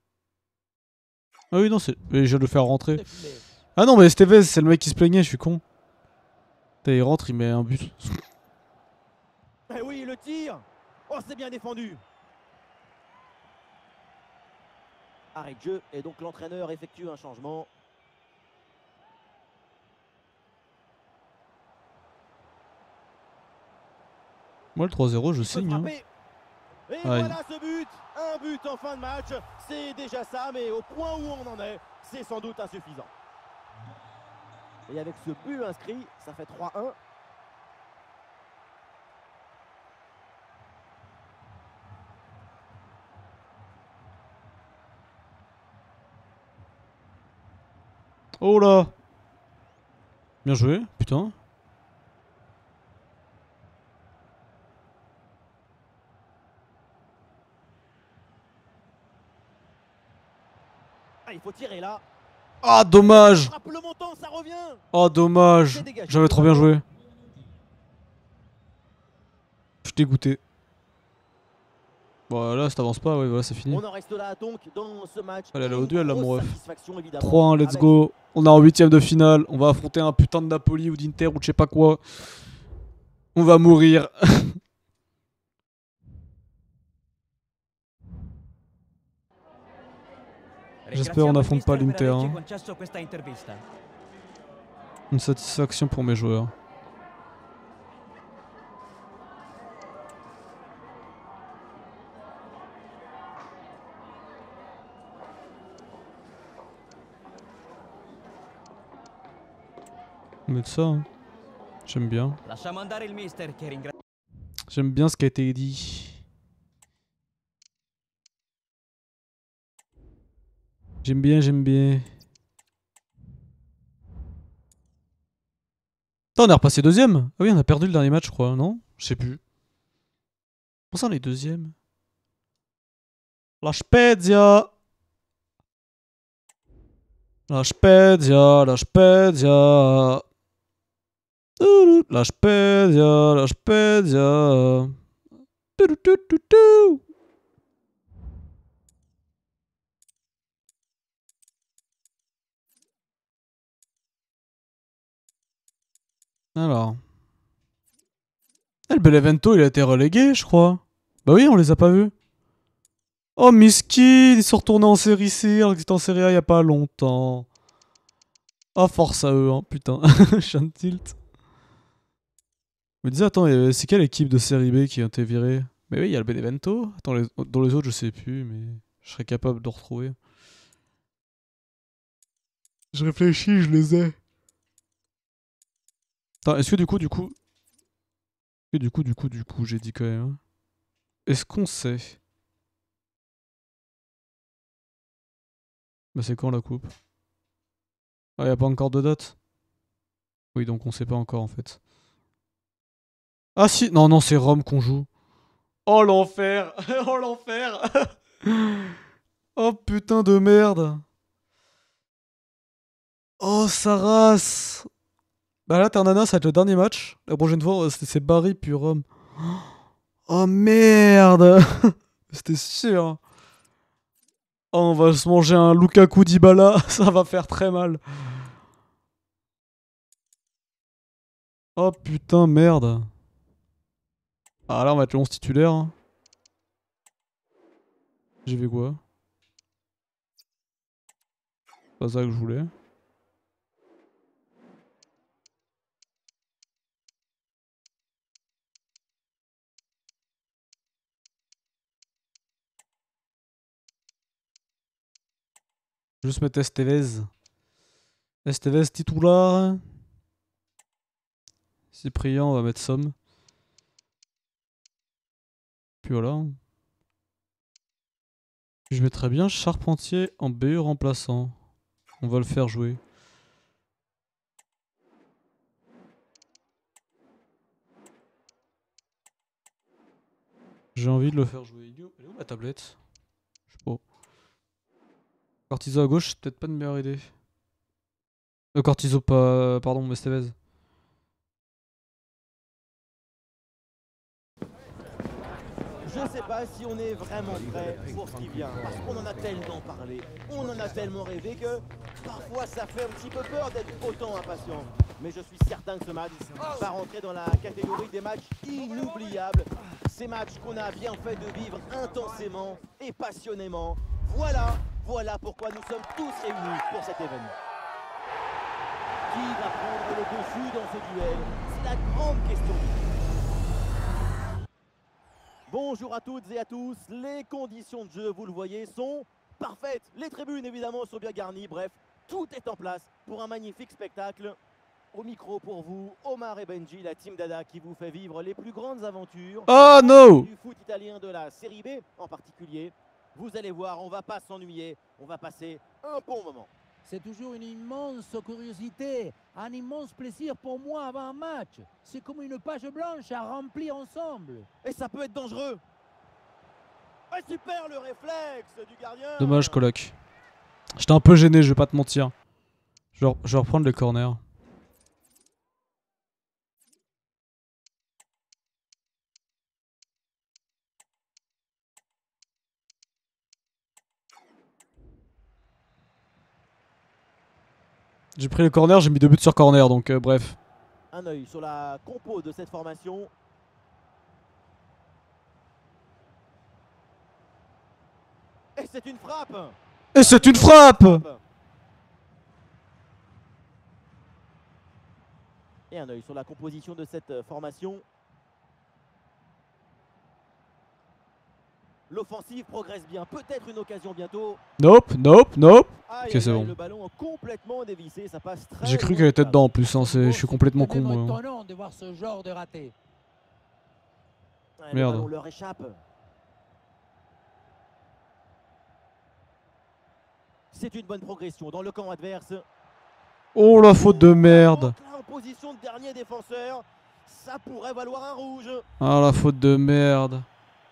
A: Ah oui, non, c'est. Mais je viens de le faire rentrer. Ah non, mais Estevez, c'est le mec qui se plaignait, je suis con. Putain, il rentre, il met un but.
B: Eh oui, le tir. Oh, c'est bien défendu. Arrêt de jeu et donc l'entraîneur effectue un changement.
A: Moi, le trois zéro, je
B: Il peut
A: signe. Hein.
B: frapper. Et
A: Aïe.
B: voilà ce but. Un but en fin de match. C'est déjà ça, mais au point où on en est, c'est sans doute insuffisant. Et avec ce but inscrit, ça fait trois un.
A: Oh là! Bien joué, putain.
B: Ah, il faut tirer là.
A: Ah, dommage!
B: Frappe le montant, ça revient.
A: Oh, dommage! J'avais trop bien joué. Je suis dégoûté. Bon, là, ça avance pas, ouais, voilà, c'est fini.
B: On en reste là donc dans ce match.
A: Allez, allez, au duel, là,
B: Grosse
A: mon ref.
B: satisfaction, évidemment,
A: trois un, let's
B: avec-
A: go. On est en huitième de finale. On va affronter un putain de Napoli ou d'Inter ou de je sais pas quoi. On va mourir. J'espère on n'affronte pas l'Inter. Hein. Une satisfaction pour mes joueurs. On met ça, hein. J'aime bien.
D: Lasciamo andare il mister che ringra-
A: J'aime bien ce qui a été dit. J'aime bien, j'aime bien. Attends, on est repassé deuxième. Ah oui, on a perdu le dernier match, je crois, non? Je sais plus. Pour ça, on est deuxième. La Spezia. La Spezia, la Spezia. La Spezia, la Spezia. Alors. Eh, le Benevento, il a été relégué, je crois. Bah oui, on les a pas vus. Oh, miskin, ils sont retournés en série C alors qu'ils étaient en série A il y a pas longtemps. Oh, force à eux, hein, putain. Je suis un tilt. Je me disais, attends, c'est quelle équipe de série B qui a été virée? Mais oui, il y a le Benevento. Attends, les, dans les autres, je sais plus, mais je serais capable de retrouver. Je réfléchis, je les ai. Attends, est-ce que du coup, du coup... Est-ce que du coup, du coup, du coup, j'ai dit quand même... Hein. Est-ce qu'on sait? Bah c'est quand la coupe? Ah, y a pas encore de date? Oui, donc on sait pas encore en fait. Ah si, non, non, c'est Rome qu'on joue. Oh l'enfer. Oh l'enfer. Oh putain de merde. Oh sa race. Bah là, Ternana, ça va être le dernier match. La prochaine fois, c'est Bari puis Rome. Oh merde. C'était sûr. Oh, on va se manger un Lukaku Dybala. Ça va faire très mal. Oh putain, merde. Ah là, on va être le onze titulaire. Hein. J'ai fait quoi? Pas ça que je voulais. Juste mettre Estevez. Estevez titulaire. Cyprien, on va mettre Somme. Puis voilà. Je mettrais bien Charpentier en B E remplaçant. On va le faire jouer. J'ai envie de le faire jouer. Elle est où la tablette? Je sais pas. Cortizo à gauche, c'est peut-être pas une meilleure idée. Euh, Cortizo, pas. Pardon, Estevez.
B: Je ne sais pas si on est vraiment prêt pour ce qui vient, parce qu'on en a tellement parlé, on en a tellement rêvé que parfois ça fait un petit peu peur d'être autant impatient. Mais je suis certain que ce match va rentrer dans la catégorie des matchs inoubliables. Ces matchs qu'on a bien fait de vivre intensément et passionnément. Voilà, voilà pourquoi nous sommes tous réunis pour cet événement. Qui va prendre le dessus dans ce duel? C'est la grande question. Bonjour à toutes et à tous, les conditions de jeu, vous le voyez, sont parfaites. Les tribunes évidemment sont bien garnies, bref, tout est en place pour un magnifique spectacle. Au micro pour vous, Omar et Benji, la team Dada qui vous fait vivre les plus grandes aventures
A: Oh no!
B: du foot italien de la série B en particulier. Vous allez voir, on va pas s'ennuyer, on va passer un bon moment.
C: C'est toujours une immense curiosité, un immense plaisir pour moi avant un match. C'est comme une page blanche à remplir ensemble.
B: Et ça peut être dangereux. Ouais, super le réflexe du gardien.
A: Dommage, coloc. J'étais un peu gêné, je vais pas te mentir. Je vais, je vais reprendre les corners. J'ai pris le corner, j'ai mis deux buts sur corner, donc euh, bref.
B: Un œil sur la compo de cette formation. Et c'est une frappe.
A: Et c'est une frappe!
B: Et un œil sur la composition de cette euh, formation. L'offensive progresse bien. Peut-être une occasion bientôt.
A: Nope, nope, nope.
B: Aïe,
A: Ok,
B: aïe,
A: c'est
B: aïe,
A: bon.
B: le ballon complètement dévissé. Ça passe très
A: J'ai cru
B: loin
A: qu'elle
B: du
A: était
B: cadre.
A: dedans en plus. Hein, c'est- je suis complètement con.
C: C'est même
A: Moi.
C: étonnant de voir ce genre de raté.
B: Ouais, le
A: Merde.
B: ballon leur échappe. C'est une bonne progression dans le camp adverse.
A: Oh la faute de merde.
B: Là, en position de dernier défenseur, ça pourrait valoir un rouge.
A: Ah la faute de merde.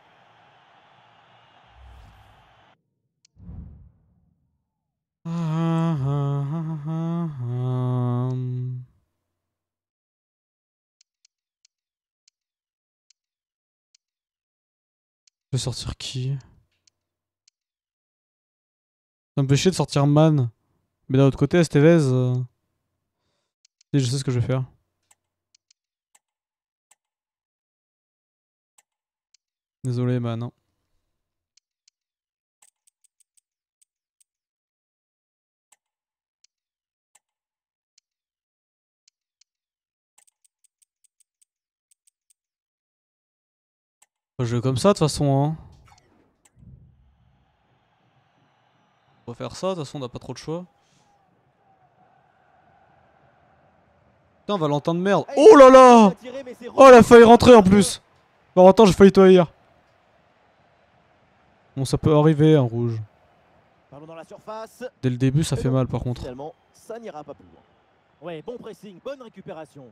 A: Je vais sortir qui? Ça me fait chier de sortir Man. Mais d'un autre côté, Estevez. Euh... Si, je sais ce que je vais faire. Désolé, Man. Hein. On va jouer comme ça de toute façon. Hein. On va faire ça, de toute façon, on n'a pas trop de choix. Putain, Valentin de merde. Oh là là! Oh, elle a failli rentrer en plus! Bon, attends, j'ai failli toi hier. Bon, ça peut arriver, un rouge.
B: Ballon dans la surface.
A: Dès le début, ça
B: Et
A: fait
B: donc,
A: mal par contre.
B: Finalement, ça n'ira pas plus loin. Ouais, bon pressing, bonne récupération.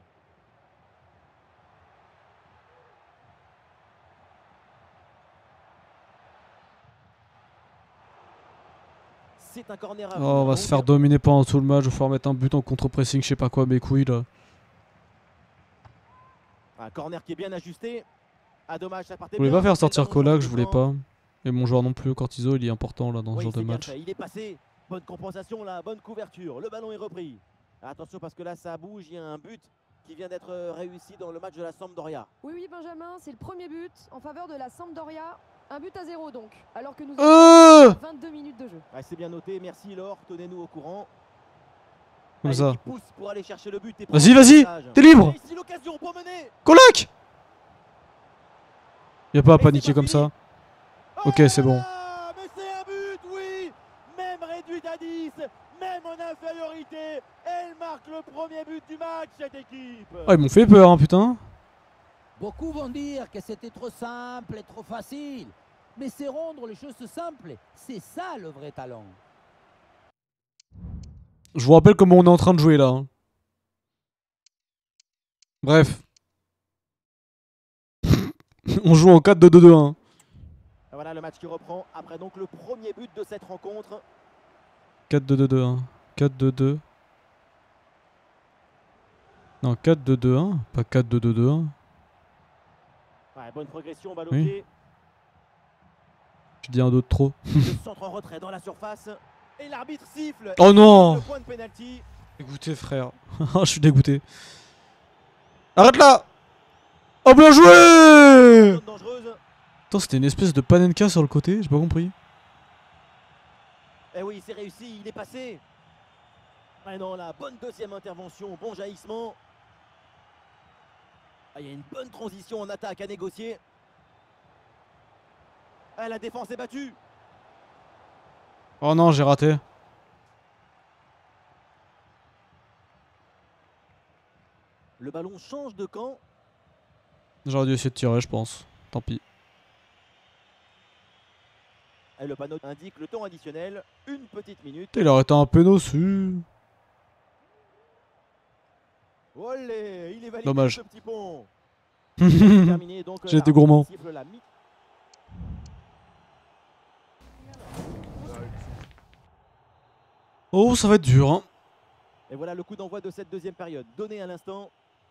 B: C'est un corner à
A: Oh, on va
B: donc.
A: se faire dominer pendant tout le match. Je vais falloir mettre un but en contre-pressing, je sais pas quoi, mes couilles là.
B: Un corner qui est bien ajusté. Ah, dommage, ça partait
A: Je voulais
B: bien.
A: pas faire
B: Le
A: sortir
B: ballon
A: Kola,
B: sur
A: que
B: le
A: je voulais
B: devant.
A: pas. Et mon joueur non plus, Cortizo, il est important là dans ce
B: Oui,
A: genre de
B: c'est bien
A: match.
B: fait. Il est passé. Bonne compensation là, bonne couverture. Le ballon est repris. Attention parce que là ça bouge. Il y a un but qui vient d'être euh, réussi dans le match de la Sampdoria.
E: Oui, oui, Benjamin, c'est le premier but en faveur de la Sampdoria. Un but à zéro donc, alors que nous
A: Euh
E: avons vingt-deux minutes de jeu.
B: Ah, c'est bien noté. Merci Laure. Tenez-nous au courant.
A: Comme
B: Ah,
A: ça.
B: l'équipe pousse pour aller chercher le but. et
A: Vas-y,
B: prendre
A: vas-y,
B: l'avantage.
A: t'es libre.
B: Et ici l'occasion pour mener.
A: Colac! Y'a pas à
B: Et c'est
A: paniquer
B: pas
A: comme
B: fini.
A: ça. Ok,
B: Oh
A: c'est
B: là
A: bon.
B: là, mais c'est un but, oui. Même réduite à dix, même en infériorité, elle marque le premier but du match, cette équipe.
A: Ah, ils m'ont fait peur, hein, putain.
C: Beaucoup vont dire que c'était trop simple et trop facile. Mais c'est rendre les choses simples. C'est ça le vrai talent.
A: Je vous rappelle comment on est en train de jouer là. Hein. Bref. On joue en quatre deux deux deux. Hein.
B: Voilà le match qui reprend après donc le premier but de cette rencontre.
A: quatre deux deux deux. Hein. quatre deux deux. Non, quatre deux deux un. Pas quatre deux deux deux un.
B: Ouais, bonne progression, balle au
A: Oui.
B: pied.
A: Je dis un deux de trop.
B: Le centre en retrait dans la surface. Et l'arbitre siffle.
A: Oh non!
B: Le point de pénalty.
A: Dégoûté, frère. Je suis dégoûté. Arrête là! Oh, bien joué!
B: Zone dangereuse.
A: Attends, c'était une espèce de panenka sur le côté, j'ai pas compris.
B: Eh oui, c'est réussi, il est passé. Ah non, la bonne deuxième intervention, bon jaillissement. Ah, il y a une bonne transition en attaque à négocier. Ah, la défense est battue.
A: Oh non, j'ai raté.
B: Le ballon change de camp.
A: J'aurais dû essayer de tirer, je pense. Tant pis.
B: Et le panneau indique le temps additionnel, une petite minute.
A: Il aurait été un peu dessus.
B: Olé, il est validé
A: Dommage.
B: ce petit pont. Terminé, donc,
A: J'ai
B: la
A: été gourmand.
B: siffle la mi-
A: Oh, ça va être dur, hein.
B: Et voilà le coup d'envoi de cette deuxième période, donné à l'instant.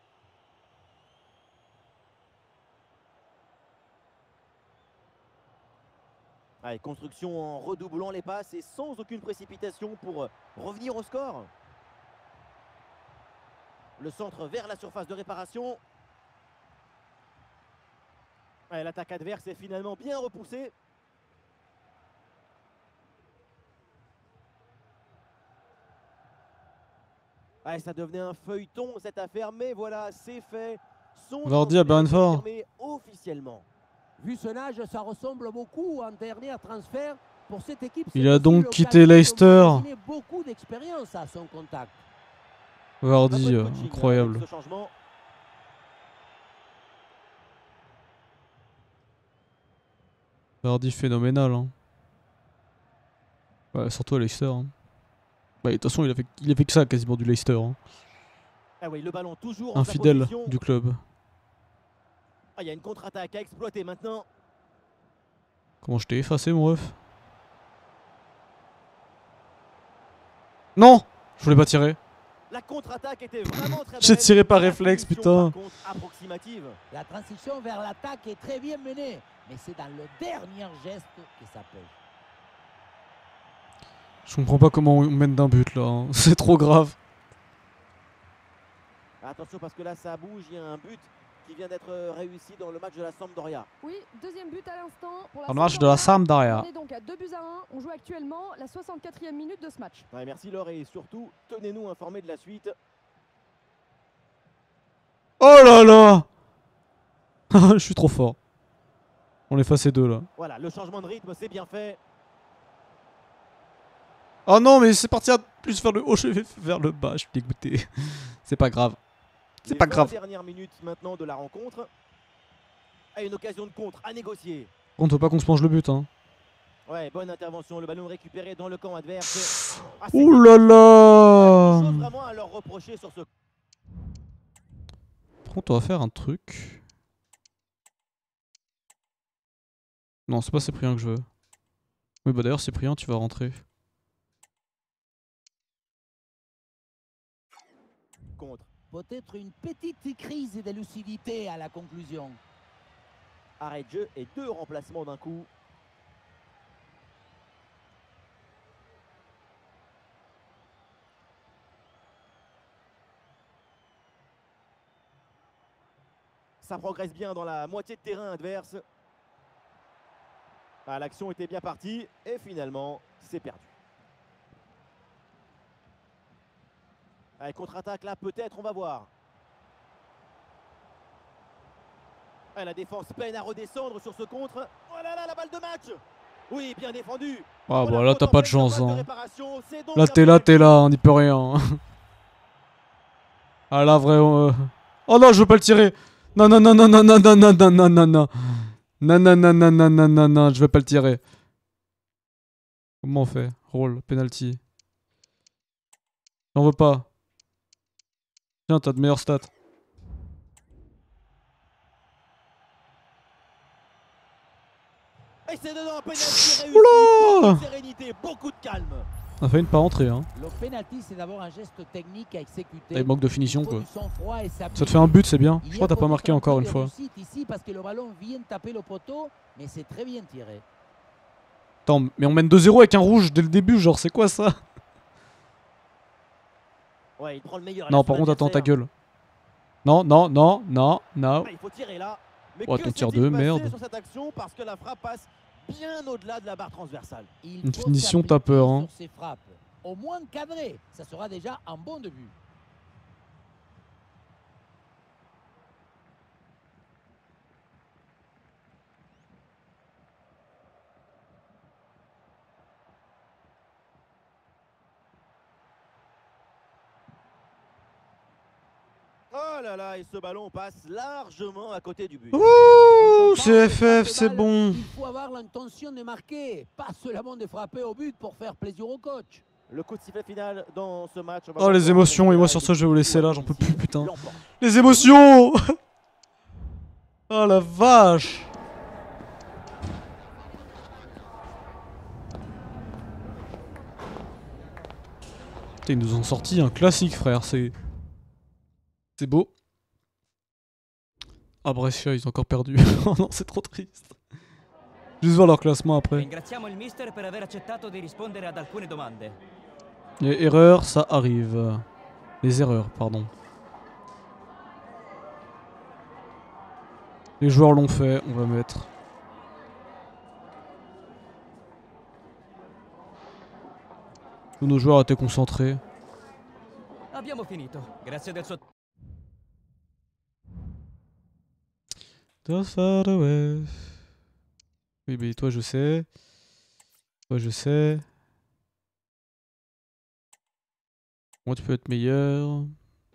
B: Allez, construction en redoublant les passes et sans aucune précipitation pour euh, revenir au score. Le centre vers la surface de réparation. Ouais, l'attaque adverse est finalement bien repoussée. Ah, ça devenait un feuilleton cette affaire, mais voilà, c'est fait. Son
A: Vardy à
B: transfert est
A: Brentford.
B: confirmé officiellement.
C: Vu son âge, ça ressemble beaucoup à un dernier transfert pour cette équipe.
A: Il
C: c'est
A: a
C: aussi
A: donc
C: l'occasion
A: quitté
C: de
A: Leicester.
C: magasiner beaucoup d'expérience à son contact.
B: Un peu
A: Vardy,
B: de
A: euh,
B: coaching, hein,
A: incroyable.
B: avec ce changement.
A: Vardy phénoménal. Hein. Ouais, surtout à Leicester. Hein. Bah, de toute façon, il a fait, il a fait que ça quasiment du Leicester. Hein.
B: Ah oui, le ballon toujours en sa
A: Infidèle
B: possession.
A: du club.
B: Ah, il y a une contre-attaque à exploiter maintenant.
A: Comment je t'ai effacé, mon ref? Non! Je voulais pas tirer.
B: La contre-attaque était vraiment très belle.
A: J'ai tiré par
B: La
A: réflexe,
B: finition,
A: putain.
B: par contre, approximative.
C: La transition vers l'attaque est très bien menée, mais c'est dans le dernier geste que ça pêche.
A: Je comprends pas comment on mène d'un but là. Hein. C'est trop grave.
B: Attention parce que là ça bouge, il y a un but qui vient d'être réussi dans le match de la Sampdoria.
E: Oui, deuxième but à l'instant pour la
A: Dans le match de la Sampdoria.
E: On est donc à deux buts à un. On joue actuellement la soixante-quatrième minute de ce match.
B: Ouais, merci Laure et surtout tenez-nous informés de la suite.
A: Oh là là! Je suis trop fort. On les face deux là.
B: Voilà, le changement de rythme c'est bien fait.
A: Oh non, mais c'est parti à plus vers le haut, je vais vers le bas. Je suis dégoûté. C'est pas grave. C'est
B: Les
A: pas
B: vingt
A: grave.
B: dernières minutes maintenant de la rencontre. À une occasion de contre à négocier.
A: On ne veut pas qu'on se mange le but. Hein.
B: Ouais, bonne intervention. Le ballon récupéré dans le camp adverse. Ah, c'est
A: Ouh là là!
B: quelque chose vraiment à leur reprocher sur ce.
A: Par contre, on va faire un truc. Non, c'est pas Cyprien que je veux. Oui, bah d'ailleurs, Cyprien, tu vas rentrer.
B: Contre.
C: Peut-être une petite crise de lucidité à la conclusion.
B: Arrêt de jeu et deux remplacements d'un coup. Ça progresse bien dans la moitié de terrain adverse. Ah, l'action était bien partie et finalement c'est perdu. Allez, contre-attaque là peut-être, on va voir. Ah, la défense peine à redescendre sur ce contre. Oh là là, la balle de match. Oui, bien défendu.
A: Ah
B: Voilà,
A: bah là, t'as pas de
B: contemplé
A: chance.
B: sur balle de
A: Hein.
B: réparation. C'est donc
A: Là,
B: un
A: t'es là, t'es
B: penalty.
A: là, on n'y peut rien. Ah là, vrai. euh, Oh non, je veux pas le tirer. Non, non, non, non, non, non, non, non, non, non, non, non. Non, non, non, non, non, non, non, non, je vais pas le tirer. Comment on fait? Roll, penalty. J'en veux pas. Tiens, t'as de meilleures stats.
B: Et c'est dedans, penalty réussi.
A: Oula.
B: Beaucoup de sérénité, beaucoup de calme.
A: On a failli ne pas rentrer, hein.
C: Le penalty, c'est d'abord un geste technique à exécuter.
A: Il manque de finition,
C: Il faut
A: quoi.
C: du sang-froid et
A: Ça te fait un but, c'est bien. Je crois que t'as pas marqué encore une fois.
C: Ici parce que le ballon vient taper le poteau, mais c'est très bien tiré.
A: Attends, mais on mène deux zéro avec un rouge dès le début, genre, c'est quoi ça?
B: Ouais, il prend le meilleur.
A: Non, par contre, attends ta gueule. Non, non, non, non, non.
B: Ah, il faut tirer là. Mais
A: Oh,
B: que
A: ton tir
B: s'est-il
A: de
B: passé
A: merde.
B: sur cette action parce que la frappe passe bien au-delà de la barre transversale.
C: Il
A: Une
C: faut
A: finition,
C: s'appliquer
A: t'as peur, hein.
C: sur ses frappes. Au moins cadré, ça sera déjà un bon début.
B: Oh là là, et ce ballon passe largement à côté du but.
A: Ouh, c'est
C: Quand
A: F
C: on frappe
A: F,
C: de
A: c'est
C: balle,
A: bon.
C: Il faut avoir l'intention de marquer, pas seulement de frapper au but pour faire plaisir au coach.
B: Le coup de sifflet final dans ce match. On va
A: Oh, les
B: voir
A: émotions, et moi
B: la
A: sur ça, je vais vous laisser là, j'en peux plus,
B: domicile
A: putain.
B: l'emporte.
A: Les émotions. Oh la vache. Putain, ils nous ont sorti un classique, frère, c'est... C'est beau. Ah, Brescia, ils ont encore perdu. Oh non, c'est trop triste. Juste voir leur classement après.
D: Ringraziamo il mister per aver accettato di rispondere ad alcune domande.
A: Les erreurs, ça arrive. Les erreurs, pardon. Les joueurs l'ont fait, on va mettre. Tous nos joueurs étaient concentrés.
D: Abbiamo finito. Grazie del suo...
A: Don't far away. Oui, mais toi je sais. Toi je sais. Moi tu peux être meilleur.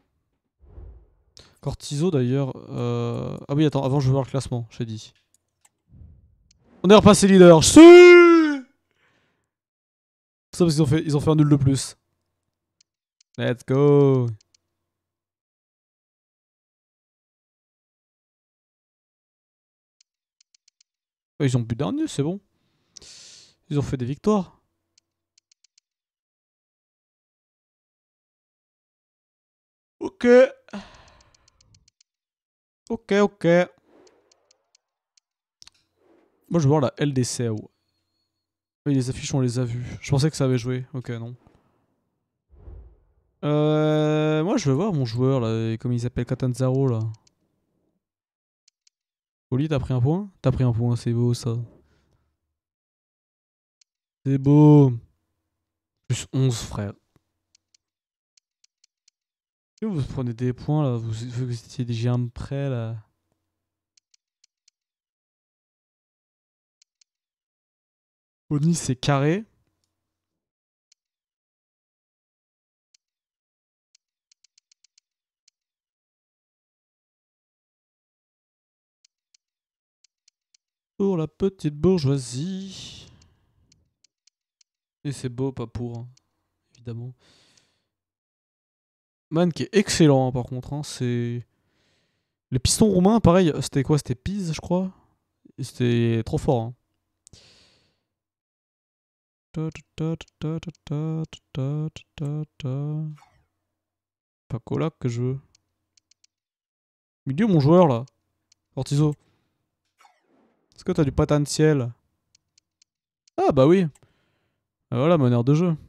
A: Cortizo d'ailleurs. Euh... Ah oui, attends, avant je veux voir le classement, j'ai dit. On est repassé leader. Si, ça parce qu'ils ont fait, ils ont fait un nul de plus. Let's go. Oh, ils ont but dernier, c'est bon. Ils ont fait des victoires. Ok. Ok, ok. Moi je veux voir la L D C. Oh. Oui, les affiches on les a vues. Je pensais que ça avait joué. Ok, non. Euh, moi je veux voir mon joueur là, comme il s'appelle Catanzaro là. Oli, t'as pris un point? T'as pris un point, c'est beau ça. C'est beau. Plus onze, frère. Vous prenez des points là, vous, vous étiez déjà un prêt là. Oni c'est carré. Pour la petite bourgeoisie. Et c'est beau, pas pour, hein, évidemment. Man qui est excellent hein, par contre. Hein, c'est... Les pistons roumains, pareil, c'était quoi? C'était Pise, je crois. Et c'était trop fort. Hein. Pas Colac que je veux. Milieu mon joueur là. Cortizo. Est-ce que t'as du potentiel? Ah bah oui. Ah, voilà, meneur de jeu.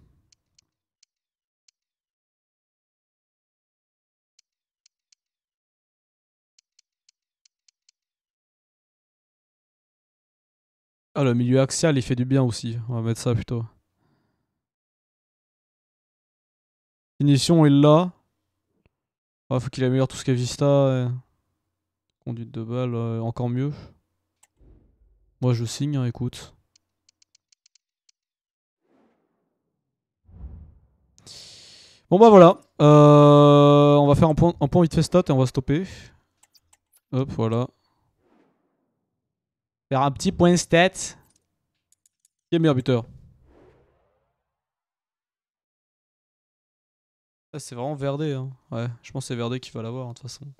A: Ah, le milieu axial, il fait du bien aussi. On va mettre ça plutôt. Finition, il l'a. Ah, faut qu'il améliore tout ce qu'est Vista. Et... Conduite de balle, euh, encore mieux. Moi, je signe, hein, écoute. Bon bah voilà. Euh, on va faire un point, un point vite fait stat et on va stopper. Hop, voilà. Faire un petit point stat. Qui est meilleur buteur? Ah, c'est vraiment Verdé. Hein. Ouais, je pense que c'est Verdé qui va l'avoir, hein, de toute façon.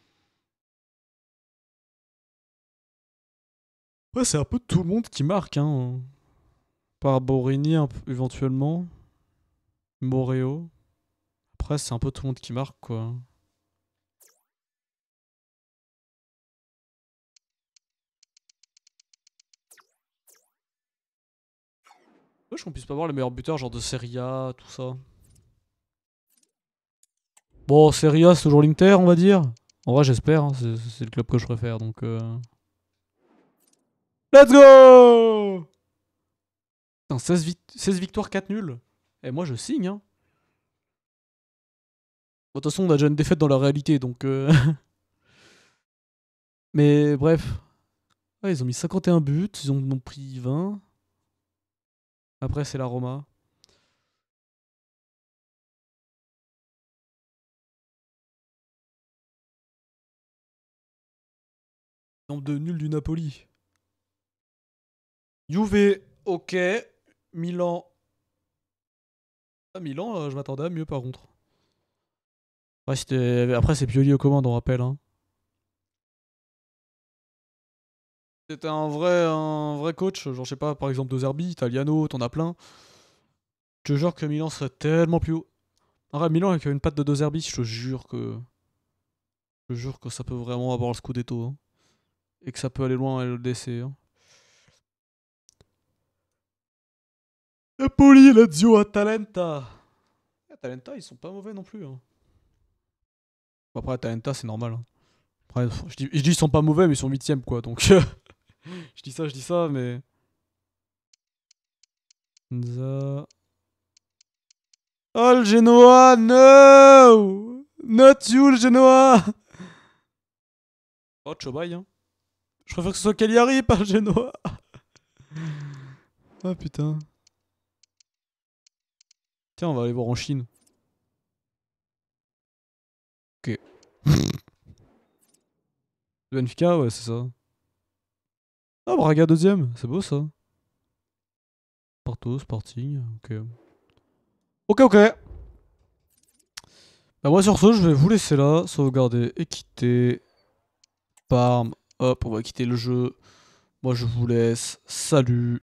A: Ouais, c'est un peu tout le monde qui marque. Hein. Par Borini, un peu, éventuellement. Moreo. Après, c'est un peu tout le monde qui marque, quoi. Wesh, qu'on puisse pas voir les meilleurs buteurs, genre de Serie A, tout ça. Bon, Serie A, c'est toujours l'Inter, on va dire. En vrai, j'espère. Hein, c'est le club que je préfère, donc... Euh... Let's go! Putain, seize, vi seize victoires, quatre nuls. Et moi, je signe, hein. Bon, de toute façon, on a déjà une défaite dans la réalité, donc... Euh... Mais bref. Ah, ils ont mis cinquante et un buts, ils en ont pris vingt. Après, c'est la Roma. Nombre de nuls du Napoli. Juve, ok. Milan. Ah, Milan, euh, je m'attendais à mieux par contre. Ouais, c'était... Après, c'est Pioli aux commandes, on rappelle. Hein. C'était un vrai, un vrai coach. Genre, je sais pas, par exemple, De Zerbi, Italiano, t'en as plein. Je te jure que Milan serait tellement plus haut. En vrai, Milan avec une patte de De Zerbi, je te jure que. Je te jure que ça peut vraiment avoir le Scudetto. Hein. Et que ça peut aller loin à L D C. Hein. Napoli, Lazio, Atalanta. Atalanta, ils sont pas mauvais non plus. Hein. Bon, après, Atalanta, c'est normal. Hein. Après, je dis, je dis ils sont pas mauvais, mais ils sont huitième quoi. Donc, je dis ça, je dis ça, mais. Nza. Oh le Genoa, no! Not you le Genoa! Oh Chobaï, hein. Je préfère que ce soit Cagliari, pas le Genoa. Ah putain. Tiens, on va aller voir en Chine. Ok. Benfica, ouais, c'est ça. Ah, Braga deuxième, c'est beau ça. Porto, Sporting, ok. Ok, ok. Bah moi sur ce, je vais vous laisser là. Sauvegarder et quitter. Bam. Hop, on va quitter le jeu. Moi je vous laisse. Salut.